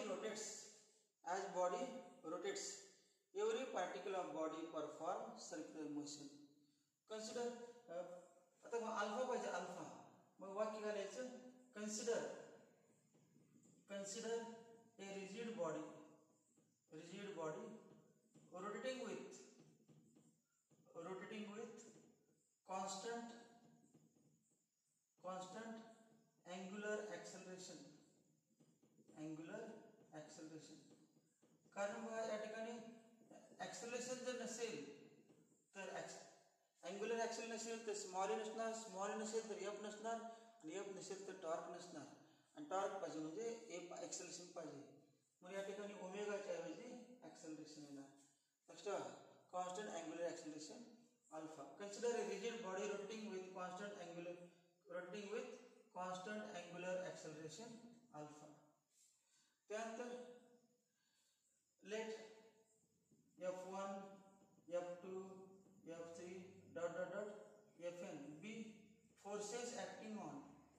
Speaker 1: rotates every particle of body perform circular motion consider आता अल्फा पाहिजे अल्फा मग वाक्य घालायचं consider a rigid body rotating with constant angular acceleration कारण बघा या ठिकाणी ॲक्सेलरेशन जर नसेल तर अँग्युलर ॲक्सेल नसेल तर स्मॉल नसेल तर F नसणार आणि F नसेल तर टॉर्क नसणार आणि टॉर्क पाहिजे म्हणजे ॲक्सेलरेशन पाहिजे मग या ठिकाणी ओमेगाच्या ऐवजी ॲक्सेलरेशन येणार next constant angular acceleration alpha consider a rigid body rotating with constant angular acceleration alpha त्यानंतर let F1 F2 F3 Fn be forces acting on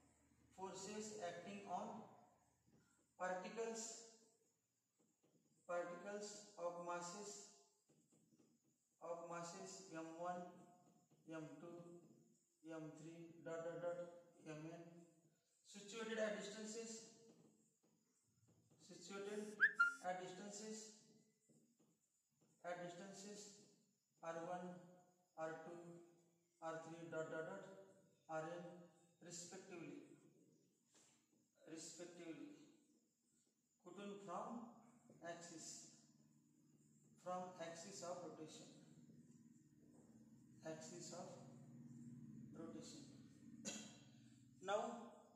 Speaker 1: particles of masses m1 m2 m3 mn situated at distances r1 r2 r3 rn respectively कुठून from axis of rotation now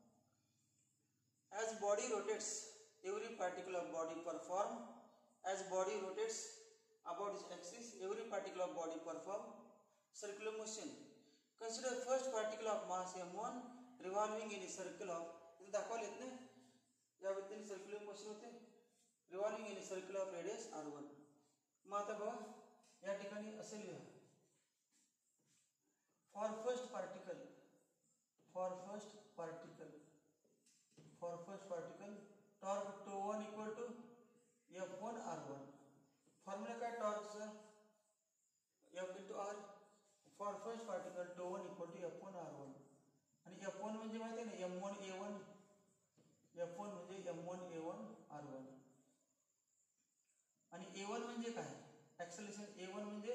Speaker 1: as body rotates every particle of body perform as body rotates about its axis every particle of body perform circular motion consider first particle of mass m1 revolving in a circle of इथे दाखवले आहेत ना या पद्धतीने circular motion होते revolving in a circle of radius r1 मग आता बघा या ठिकाणी असे लिहा For first particle torque τ1 equal to F1 R1. Formula काय टॉर्कचा F into R. For first particle τ1 equal to F1 R1. आणि F1 म्हणजे माहिती आहे ना M1 A1. F1 म्हणजे M1 A1 R1. आणि A1 म्हणजे काय? ऍक्सेलरेशन A1 म्हणजे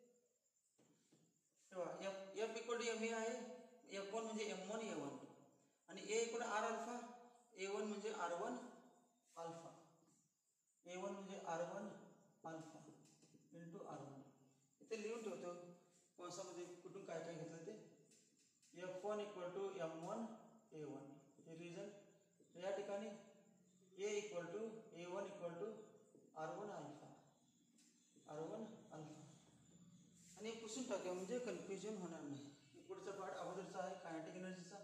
Speaker 1: F equal to M आहे. F1 म्हणजे M1 A1 आणि A equal to R alpha. A1 म्हणजे R1 अल्फा. A1 म्हणजे R1 अल्फा into R1. इथे लिहून ठेवतो कंसामध्ये कुठून काय काय घेतलं ते. F1 equal to M1 A1. हे रिझन या ठिकाणी A equal to A1 equal to R1 alpha. R1 alpha. आणि पुसून टाकूया म्हणजे कन्फ्युजन होणार नाही. पुढचा पार्ट अगोदरचा आहे कायनेटिक एनर्जीचा.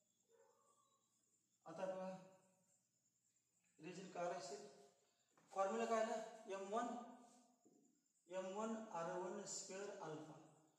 Speaker 1: आता बघा रिझन काय असेल. फॉर्म्युला काय ना M1 R1 square alpha.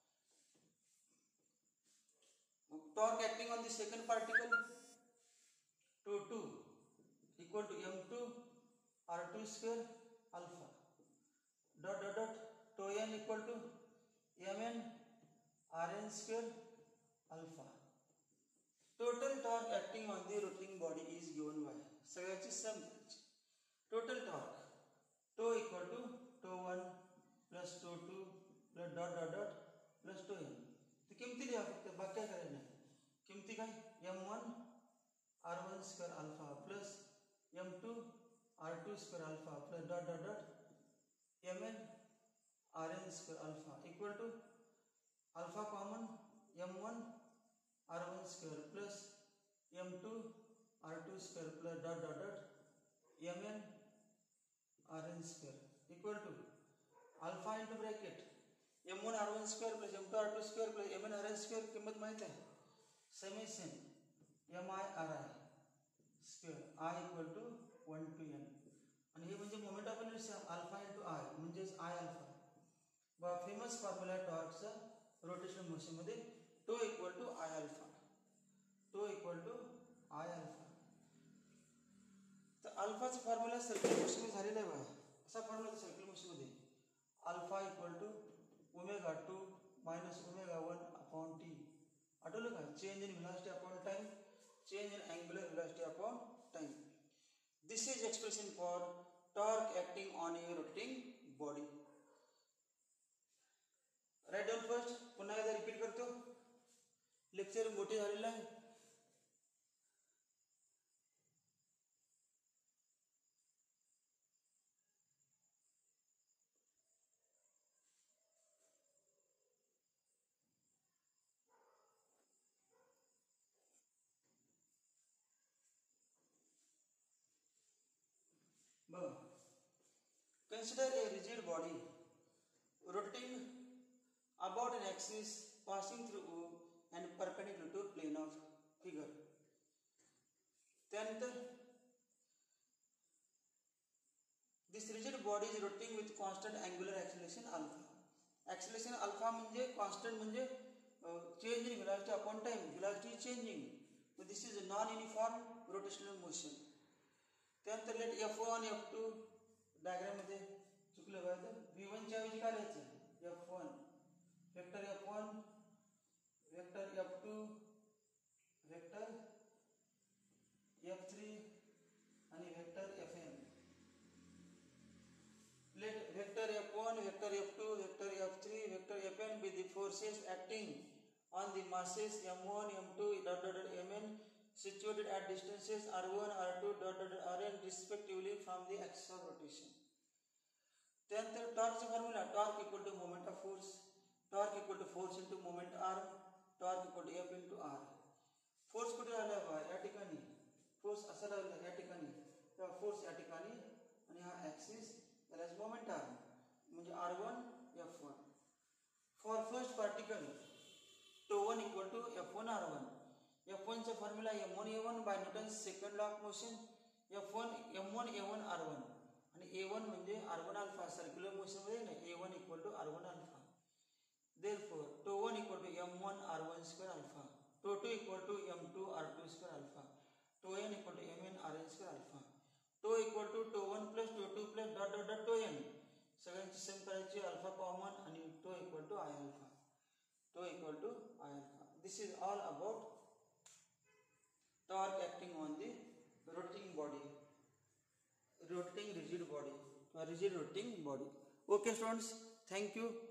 Speaker 1: Torque acting on the second particle τ2 equal to M2 R2 square alpha. Dot dot dot τn equal to Mn Rn square alpha. Total torque acting on the rotating body is given by सगळ्याची सम करायची. Total torque τ equal to τ1 plus τ2 plus dot dot dot plus τn. तर किमती लिहा फक्त बाकी काय करायचं नाही. किमती काय M1 R1 square alpha plus M2 R2 square alpha plus dot dot dot Mn Rn square alpha equal to alpha common M1 R1 square plus M2 R2 square plus dot dot dot Mn Rn square equal to alpha into bracket M1 R1 square plus M2 R2 square plus Mn Rn square किंमत माहित आहे. समेशन Mi Ri square I equal to 1 to n. आणि हे म्हणजे moment of inertia alpha into I म्हणजेच I alpha. बघा famous formula टॉर्कचा रोटेशनल मोशन मध्ये τ equal to I alpha. τ equal to I alpha. तर अल्फाचा फॉर्म्युला सर्क्युलर मोशन मध्ये झालेला आहे बघा. असा फॉर्म्युला सर्क्युलर मोशन मध्ये alpha equal to ω2 minus ω1 upon T. आठवलं का? Change in velocity upon time, change in angular velocity upon time. This is expression for torque acting on a rotating body. Right down first. पुन्हा एकदा repeat करतो. Lecture मोठे झालेलं आहे. बघा, consider a rigid body rotating about an axis passing through O and perpendicular to plane of figure. त्यानंतर this rigid body is rotating with constant angular acceleration alpha. Acceleration alpha म्हणजे constant म्हणजे change in velocity upon time. Velocity is changing. So this is a non-uniform rotational motion. त्यानंतर let F1 F2 diagram मध्ये चुकलं बघा. V1 च्या ऐवजी काय लिहायचं F1 vector F1 vector F2 vector F3 आणि vector Fn. Let vector F1 vector F2 vector F3 vector Fn be the forces acting on the masses M1 M2 dot dot dot Mn situated at distances r1 r2 dot dot rn respectively from the axis of rotation. त्यानंतर टॉर्कचा formula torque equal to moment of force, torque equal to force into moment R, torque equal to F into R. Force कुठे लावला बघा या ठिकाणी. Force असा लावला या ठिकाणी, तेव्हा फोर्स या ठिकाणी आणि हा ऍक्सिस याला मोमेंट आर म्हणजे r1 f1. For first particle τ1 equal to f1 r1. F1 चा formula M1 A1 by Newton's second law of motion. M1 A1 R1 आणि A1 म्हणजे R1 अल्फा. सर्क्युलर मोशन मध्ये ना A1 equal to R1 alpha. Therefore, tau 1 equal to m1 r1 square alpha, tau 2 equal to m2 r2 square alpha, tau n equal to mn rn square alpha, tau equal to tau 1 plus tau 2 plus dot dot dot tau n. सगळ्यांची same करायची, alpha common आणि tau equal to I alpha, tau equal to I alpha. This is all about torque acting on the rotating body, rotating rigid body, or rigid rotating body. Okay students, thank you.